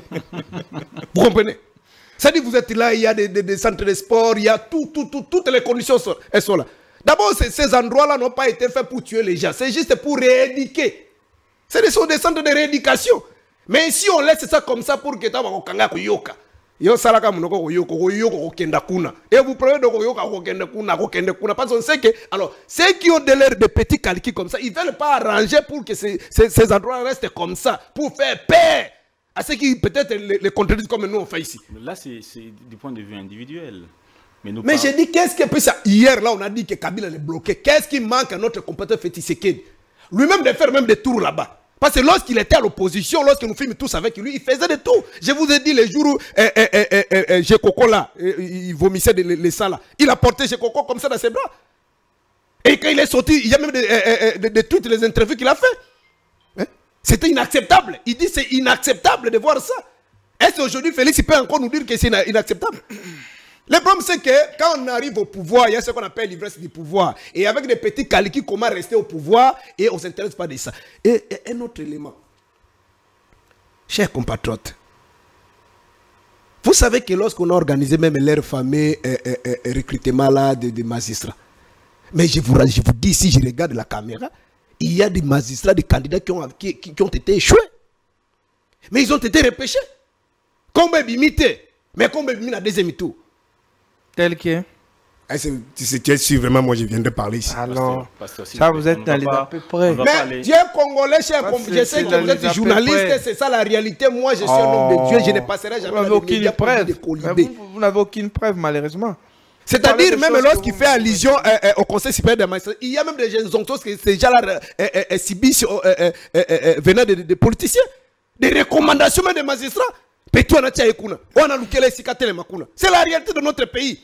Vous comprenez? Ça dit vous êtes là, il y a des centres de sport, il y a toutes les conditions elles sont là. D'abord, ces endroits-là n'ont pas été faits pour tuer les gens, c'est juste pour rééduquer. C'est des centres de rééducation. Mais si on laisse ça comme ça pour que tu aies yoka, yo salaka munoko yoko kenda kuna. Et vous prenez de yoka kenda kuna parce qu'on sait que alors ceux qui ont des petits calculs comme ça, ils ne veulent pas arranger pour que ces endroits restent comme ça pour faire paix à ceux qui peut-être les contredisent comme nous on fait ici. Mais là c'est du point de vue individuel. Mais j'ai dit qu'est-ce que ça? Hier là on a dit que Kabila est bloqué. Qu'est-ce qui manque à notre compétent Félix Tshisekedi? Lui-même de faire même des tours là-bas. Parce que lorsqu'il était à l'opposition, lorsque nous fîmes tous avec lui, il faisait des tours. Je vous ai dit les jours où Jekoko là, il vomissait les salles là. Il a porté Jekoko comme ça dans ses bras. Et quand il est sorti, il y a même de toutes les interviews qu'il a fait. Hein? C'était inacceptable. Il dit c'est inacceptable de voir ça. Est-ce qu'aujourd'hui Félix peut encore nous dire que c'est inacceptable? Le problème, c'est que quand on arrive au pouvoir, il y a ce qu'on appelle l'ivresse du pouvoir. Et avec des petits calculs, comment rester au pouvoir, et on ne s'intéresse pas de ça. Et un autre élément. Chers compatriotes, vous savez que lorsqu'on a organisé même leur fameux recrutement là de magistrats, mais je vous dis, si je regarde la caméra, il y a des magistrats, des candidats qui ont été échoués. Mais ils ont été repêchés. Combien d'imités? Mais combien d'imités à deuxième tour? Tel que si vraiment moi je viens de parler ici. Alors, ça vous êtes dans les à peu près. Mais Dieu congolais, je sais que vous êtes journaliste, c'est ça la réalité. Moi je suis un homme de Dieu, je ne passerai jamais dans les médias pour dire des colibés. Vous n'avez aucune preuve malheureusement. C'est-à-dire même lorsqu'il fait allusion au Conseil supérieur des magistrats, il y a même des gens que ces gens-là subissent venant des politiciens. Des recommandations même des magistrats. C'est la réalité de notre pays.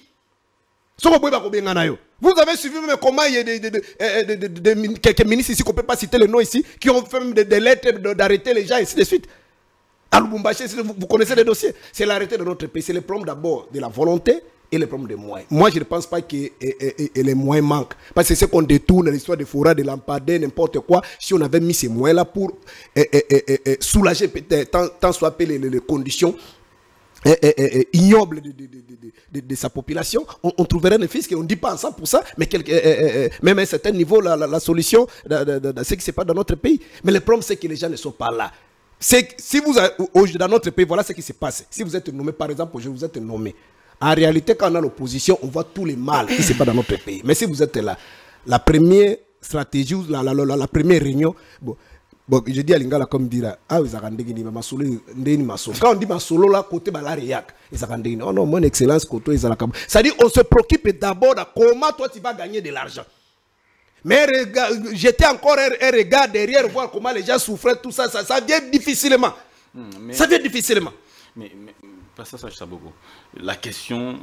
Vous avez suivi même comment il y a quelques ministres ici, qu'on ne peut pas citer le nom ici, qui ont fait même des lettres d'arrêter les gens, et ainsi de suite. À Lubumbashi, vous connaissez les dossiers. C'est la réalité de notre pays. C'est le problème d'abord de la volonté et le problème des moyens. Moi, je ne pense pas que les moyens manquent. Parce que c'est qu'on détourne l'histoire des forats, de lampadaires, n'importe quoi. Si on avait mis ces moyens-là pour soulager peut-être tant soit peu les conditions ignobles de sa population, on trouverait un fisc, on ne dit pas en 100%, mais même à un certain niveau, la solution de ce qui se passe dans notre pays. Mais le problème, c'est que les gens ne sont pas là. Si vous dans notre pays, voilà ce qui se passe. Si vous êtes nommé, par exemple, je vous êtes nommé. En réalité, quand on a l'opposition, on voit tous les mal qui se passe dans notre pays. Mais si vous êtes là, la première stratégie, la première réunion, bon, Bon, je dis à Lingala comme dire, ah, ils ont masolo, quand on dit masolo là, côté balariac, ils ont dit, oh non, mon excellence, côté, ils ont c'est-à-dire, on se préoccupe d'abord de comment toi tu vas gagner de l'argent. Mais j'étais encore un regard derrière, voir comment les gens souffraient, tout ça, ça vient difficilement. Ça vient difficilement. Mais pas ça, ça beaucoup. La question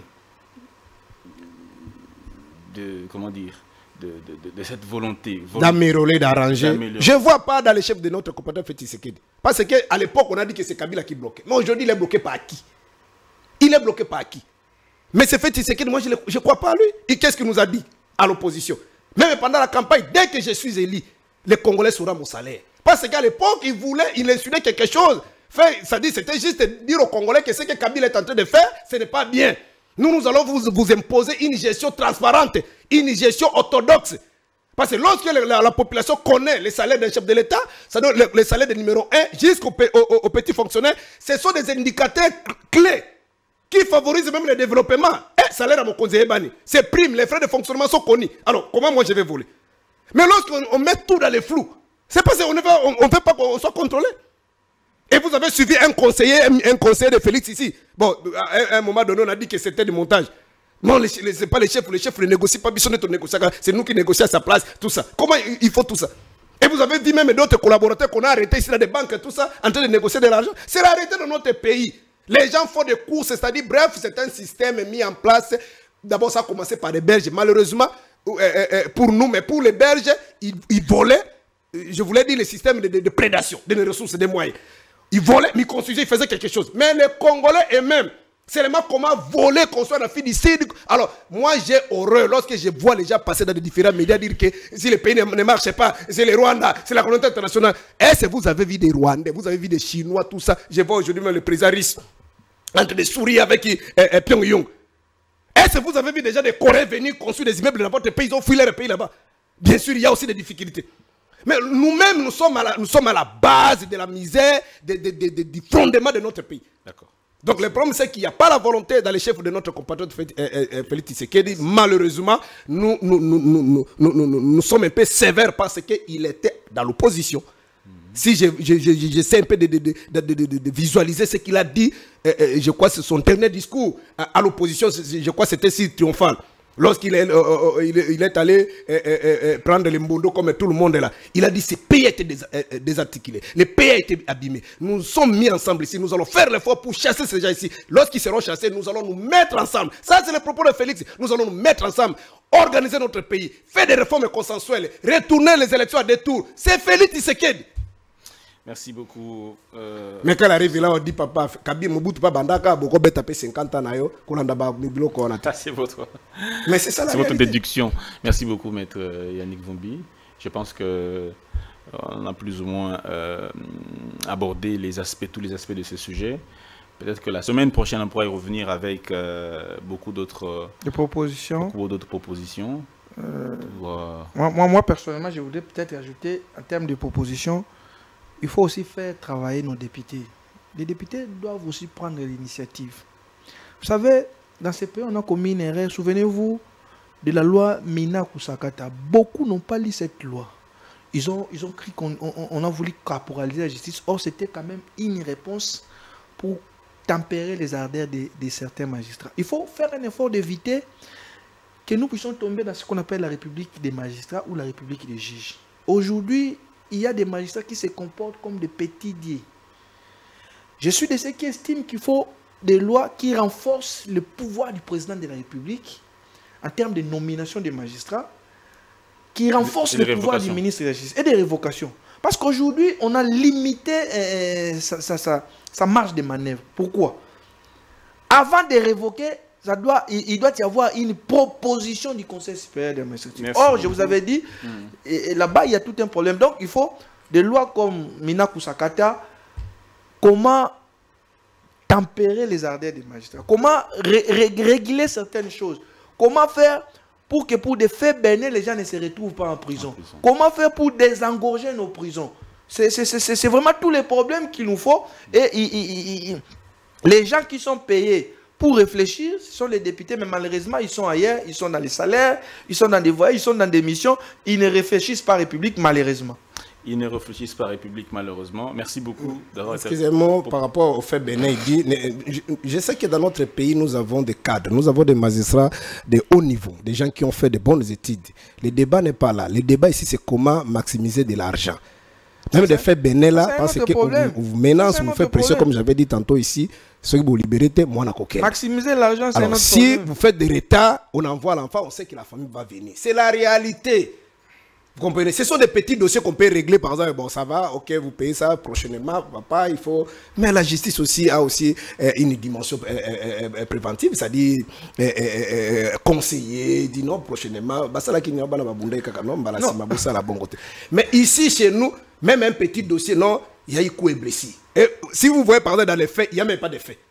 de, comment dire, de cette volonté d'améliorer, d'arranger. Je ne vois pas dans les chefs de notre compagnie Félix Tshisekedi. Parce qu'à l'époque, on a dit que c'est Kabila qui bloquait. Mais aujourd'hui, il est bloqué par qui? Il est bloqué par qui? Mais c'est Félix Tshisekedi, moi je ne crois pas à lui. Et qu'est-ce qu'il nous a dit à l'opposition? Même pendant la campagne, dès que je suis élu, les Congolais sauront mon salaire. Parce qu'à l'époque, il insulait quelque chose. C'était juste dire aux Congolais que ce que Kabila est en train de faire, ce n'est pas bien. Nous allons vous imposer une gestion transparente, une gestion orthodoxe. Parce que lorsque la population connaît les salaires d'un chef de l'État, les salaires de numéro 1 jusqu'aux petits fonctionnaires, ce sont des indicateurs clés qui favorisent même le développement. Salaire à mon conseiller Bani, ces primes, les frais de fonctionnement sont connus. Alors, comment moi je vais voler? Mais lorsqu'on met tout dans les flous, c'est parce qu'on ne veut pas qu'on soit contrôlé. Et vous avez suivi un conseiller de Félix ici. Bon, à un moment donné, on a dit que c'était du montage. Non, ce n'est pas les chefs ne négocient pas, c'est nous qui négocions à sa place, tout ça. Comment il faut tout ça? Et vous avez dit même d'autres collaborateurs qu'on a arrêtés ici dans des banques, tout ça, en train de négocier de l'argent. C'est arrêté dans notre pays. Les gens font des courses, c'est-à-dire, bref, c'est un système mis en place. D'abord, ça a commencé par les Belges. Malheureusement, pour nous, mais pour les Belges, ils volaient, je voulais dire, le système de prédation, des ressources, des moyens. Ils volaient, mais ils construisaient, ils faisaient quelque chose. Mais les Congolais eux-mêmes, c'est vraiment comment voler, construire la fille d'ici. Alors, moi, j'ai horreur lorsque je vois les gens passer dans les différents médias dire que si le pays ne marche pas, c'est les Rwandais, c'est la communauté internationale. Est-ce que vous avez vu des Rwandais, vous avez vu des Chinois, tout ça? Je vois aujourd'hui même le président Riss en train de sourire avec Pyongyang. Est-ce que vous avez vu déjà des Coréens venir construire des immeubles dans votre pays? Ils ont fui leur pays là-bas. Bien sûr, il y a aussi des difficultés. Mais nous-mêmes, nous sommes à la base de la misère, du fondement de notre pays. D'accord. Donc le problème, c'est qu'il n'y a pas la volonté dans les chefs de notre compatriote Félix Tshisekedi. Malheureusement, nous sommes un peu sévères parce qu'il était dans l'opposition. Si j'essaie un peu de visualiser ce qu'il a dit, je crois que c'est son dernier discours à l'opposition, je crois que c'était si triomphal. Lorsqu'il est allé prendre les Mbondo comme tout le monde là, il a dit que ce pays a été désarticulé, le pays a été abîmé. Nous sommes mis ensemble ici, nous allons faire l'effort pour chasser ces gens ici. Lorsqu'ils seront chassés, nous allons nous mettre ensemble. Ça, c'est le propos de Félix. Nous allons nous mettre ensemble, organiser notre pays, faire des réformes consensuelles, retourner les élections à 2 tours. C'est Félix Tshisekedi. Merci beaucoup. Mais quand il arrive là, on dit papa, Kabi Mobutu pas bandaka, beaucoup bête taper 50 ans nayo, kolanda ba mibilo ko on a. C'est votre. Mais c'est ça la réalité. Votre déduction. Merci beaucoup, maître Yannick Vombi. Je pense que on a plus ou moins abordé tous les aspects de ce sujet. Peut-être que la semaine prochaine, on pourra y revenir avec beaucoup d'autres propositions. Moi, personnellement, je voudrais peut-être ajouter en termes de propositions. Il faut aussi faire travailler nos députés. Les députés doivent aussi prendre l'initiative. Vous savez, dans ces pays, on a commis une erreur. Souvenez-vous de la loi Mina Kusakata. Beaucoup n'ont pas lu cette loi. Ils ont cru qu'on a voulu caporaliser la justice. Or, c'était quand même une réponse pour tempérer les ardeurs de certains magistrats. Il faut faire un effort d'éviter que nous puissions tomber dans ce qu'on appelle la République des magistrats ou la République des juges. Aujourd'hui, il y a des magistrats qui se comportent comme des petits dieux. Je suis de ceux qui estiment qu'il faut des lois qui renforcent le pouvoir du président de la République en termes de nomination des magistrats, qui renforcent le pouvoir du ministre de la Justice et des révocations. Parce qu'aujourd'hui, on a limité sa marge de manœuvre. Pourquoi? Avant de révoquer, il doit y avoir une proposition du Conseil supérieur de la magistrature. Or, je vous avais dit, là-bas, il y a tout un problème. Donc, il faut des lois comme Mina Kusakata, comment tempérer les ardeurs des magistrats, comment réguler certaines choses, comment faire pour que pour des faits bénins, les gens ne se retrouvent pas en prison, comment faire pour désengorger nos prisons. C'est vraiment tous les problèmes qu'il nous faut. Et les gens qui sont payés pour réfléchir, ce sont les députés, mais malheureusement, ils sont ailleurs, ils sont dans les salaires, ils sont dans des voyages, ils sont dans des missions, ils ne réfléchissent pas à la République, malheureusement. ils ne réfléchissent pas à la République, malheureusement. Merci beaucoup d'avoir été... Excusez-moi, par rapport au fait Bénin, je sais que dans notre pays, nous avons des cadres, nous avons des magistrats de haut niveau, des gens qui ont fait de bonnes études. Le débat n'est pas là. Le débat ici, c'est comment maximiser de l'argent. Même des faits Bénin là, parce que vous menace, vous faites pression, comme j'avais dit tantôt ici, ceux qui vous libérez, moi, on a maximiser l'argent, c'est notre si problème. vous faites des retards, on envoie l'enfant, on sait que la famille va venir. C'est la réalité. Vous comprenez? Ce sont des petits dossiers qu'on peut régler, par exemple, bon, ça va, ok, vous payez ça prochainement, papa, il faut... Mais la justice aussi a aussi une dimension préventive, c'est-à-dire conseiller, dit non, prochainement, mais ici, chez nous, même un petit dossier, non, il y a eu coup et blessé. Et si vous voyez, par exemple, dans les faits, il n'y a même pas de faits.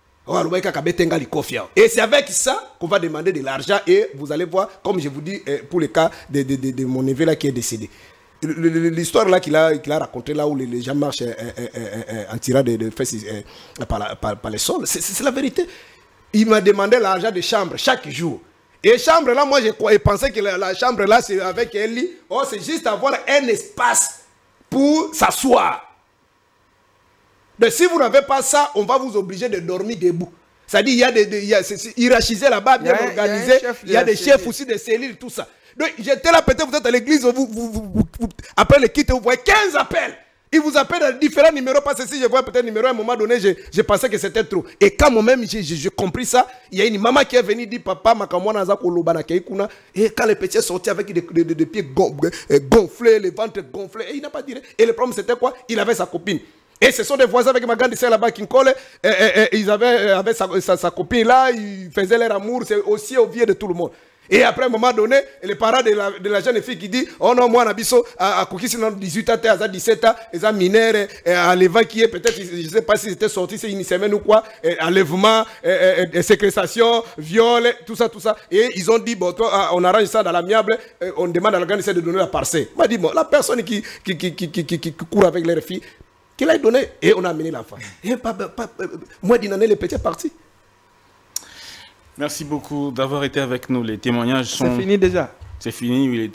Et c'est avec ça qu'on va demander de l'argent et vous allez voir, comme je vous dis, pour le cas de mon neveu là qui est décédé. L'histoire là qu'il a racontée là où les gens marchent en tirant de fesses par les sols, c'est la vérité. Il m'a demandé l'argent de chambre chaque jour. Et chambre là, moi je pensais que la chambre là c'est avec un lit. Oh, c'est juste avoir un espace pour s'asseoir. Donc, si vous n'avez pas ça, on va vous obliger de dormir debout. C'est-à-dire il y a hiérarchisé là-bas, bien organisé. Il y a des chefs aussi, des cellules, tout ça. Donc j'étais là, peut-être vous êtes à l'église, après le kit, vous voyez 15 appels. Ils vous appellent à différents numéros, parce que si je vois peut-être un numéro à un moment donné, je pensais que c'était trop. Et quand moi-même j'ai compris ça, il y a une maman qui est venue dire papa, et quand le petit est sorti avec des pieds gonflés, le ventre gonflé, et il n'a pas dit. Et le problème c'était quoi? Il avait sa copine. Et ce sont des voisins avec ma grande sœur là-bas qui me collent. Ils avaient sa copine là, ils faisaient leur amour, c'est aussi au vieux de tout le monde. Et après, à un moment donné, les parents de la jeune fille qui dit oh non, moi, Nabiso, à Kouki, c'est 18 ans, à 17 ans, ils ont mineurs, à l'évent qui est peut-être, je ne sais pas si c'était sorti, c'est une semaine ou quoi, enlèvement, séquestration, viol, tout ça, tout ça. Et ils ont dit bon, toi, on arrange ça dans l'amiable, on demande à la grande sœur de donner la parcelle. On m'a dit bon, la personne qui court avec leur fille, qu'il a donné, et on a amené l'enfant. Et moi, d'une année, les petits partis. Merci beaucoup d'avoir été avec nous. Les témoignages sont... C'est fini déjà. C'est fini, oui.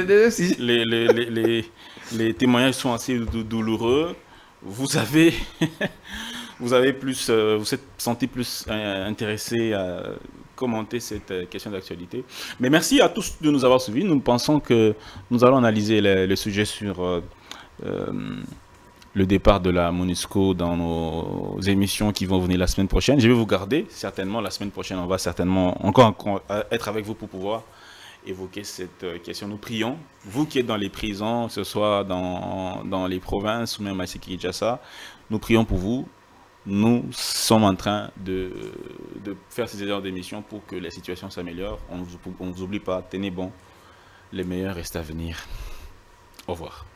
Les témoignages sont assez douloureux. Vous avez... vous êtes senti plus intéressé à commenter cette question d'actualité. Mais merci à tous de nous avoir suivis. Nous pensons que nous allons analyser le sujet sur... le départ de la MONUSCO dans nos émissions qui vont venir la semaine prochaine. Je vais vous garder, certainement, la semaine prochaine, on va certainement encore être avec vous pour pouvoir évoquer cette question. Nous prions, vous qui êtes dans les prisons, que ce soit dans les provinces ou même à Kinshasa, nous prions pour vous. Nous sommes en train de faire ces heures d'émission pour que la situation s'améliore. On ne vous oublie pas, tenez bon, les meilleurs restent à venir. Au revoir.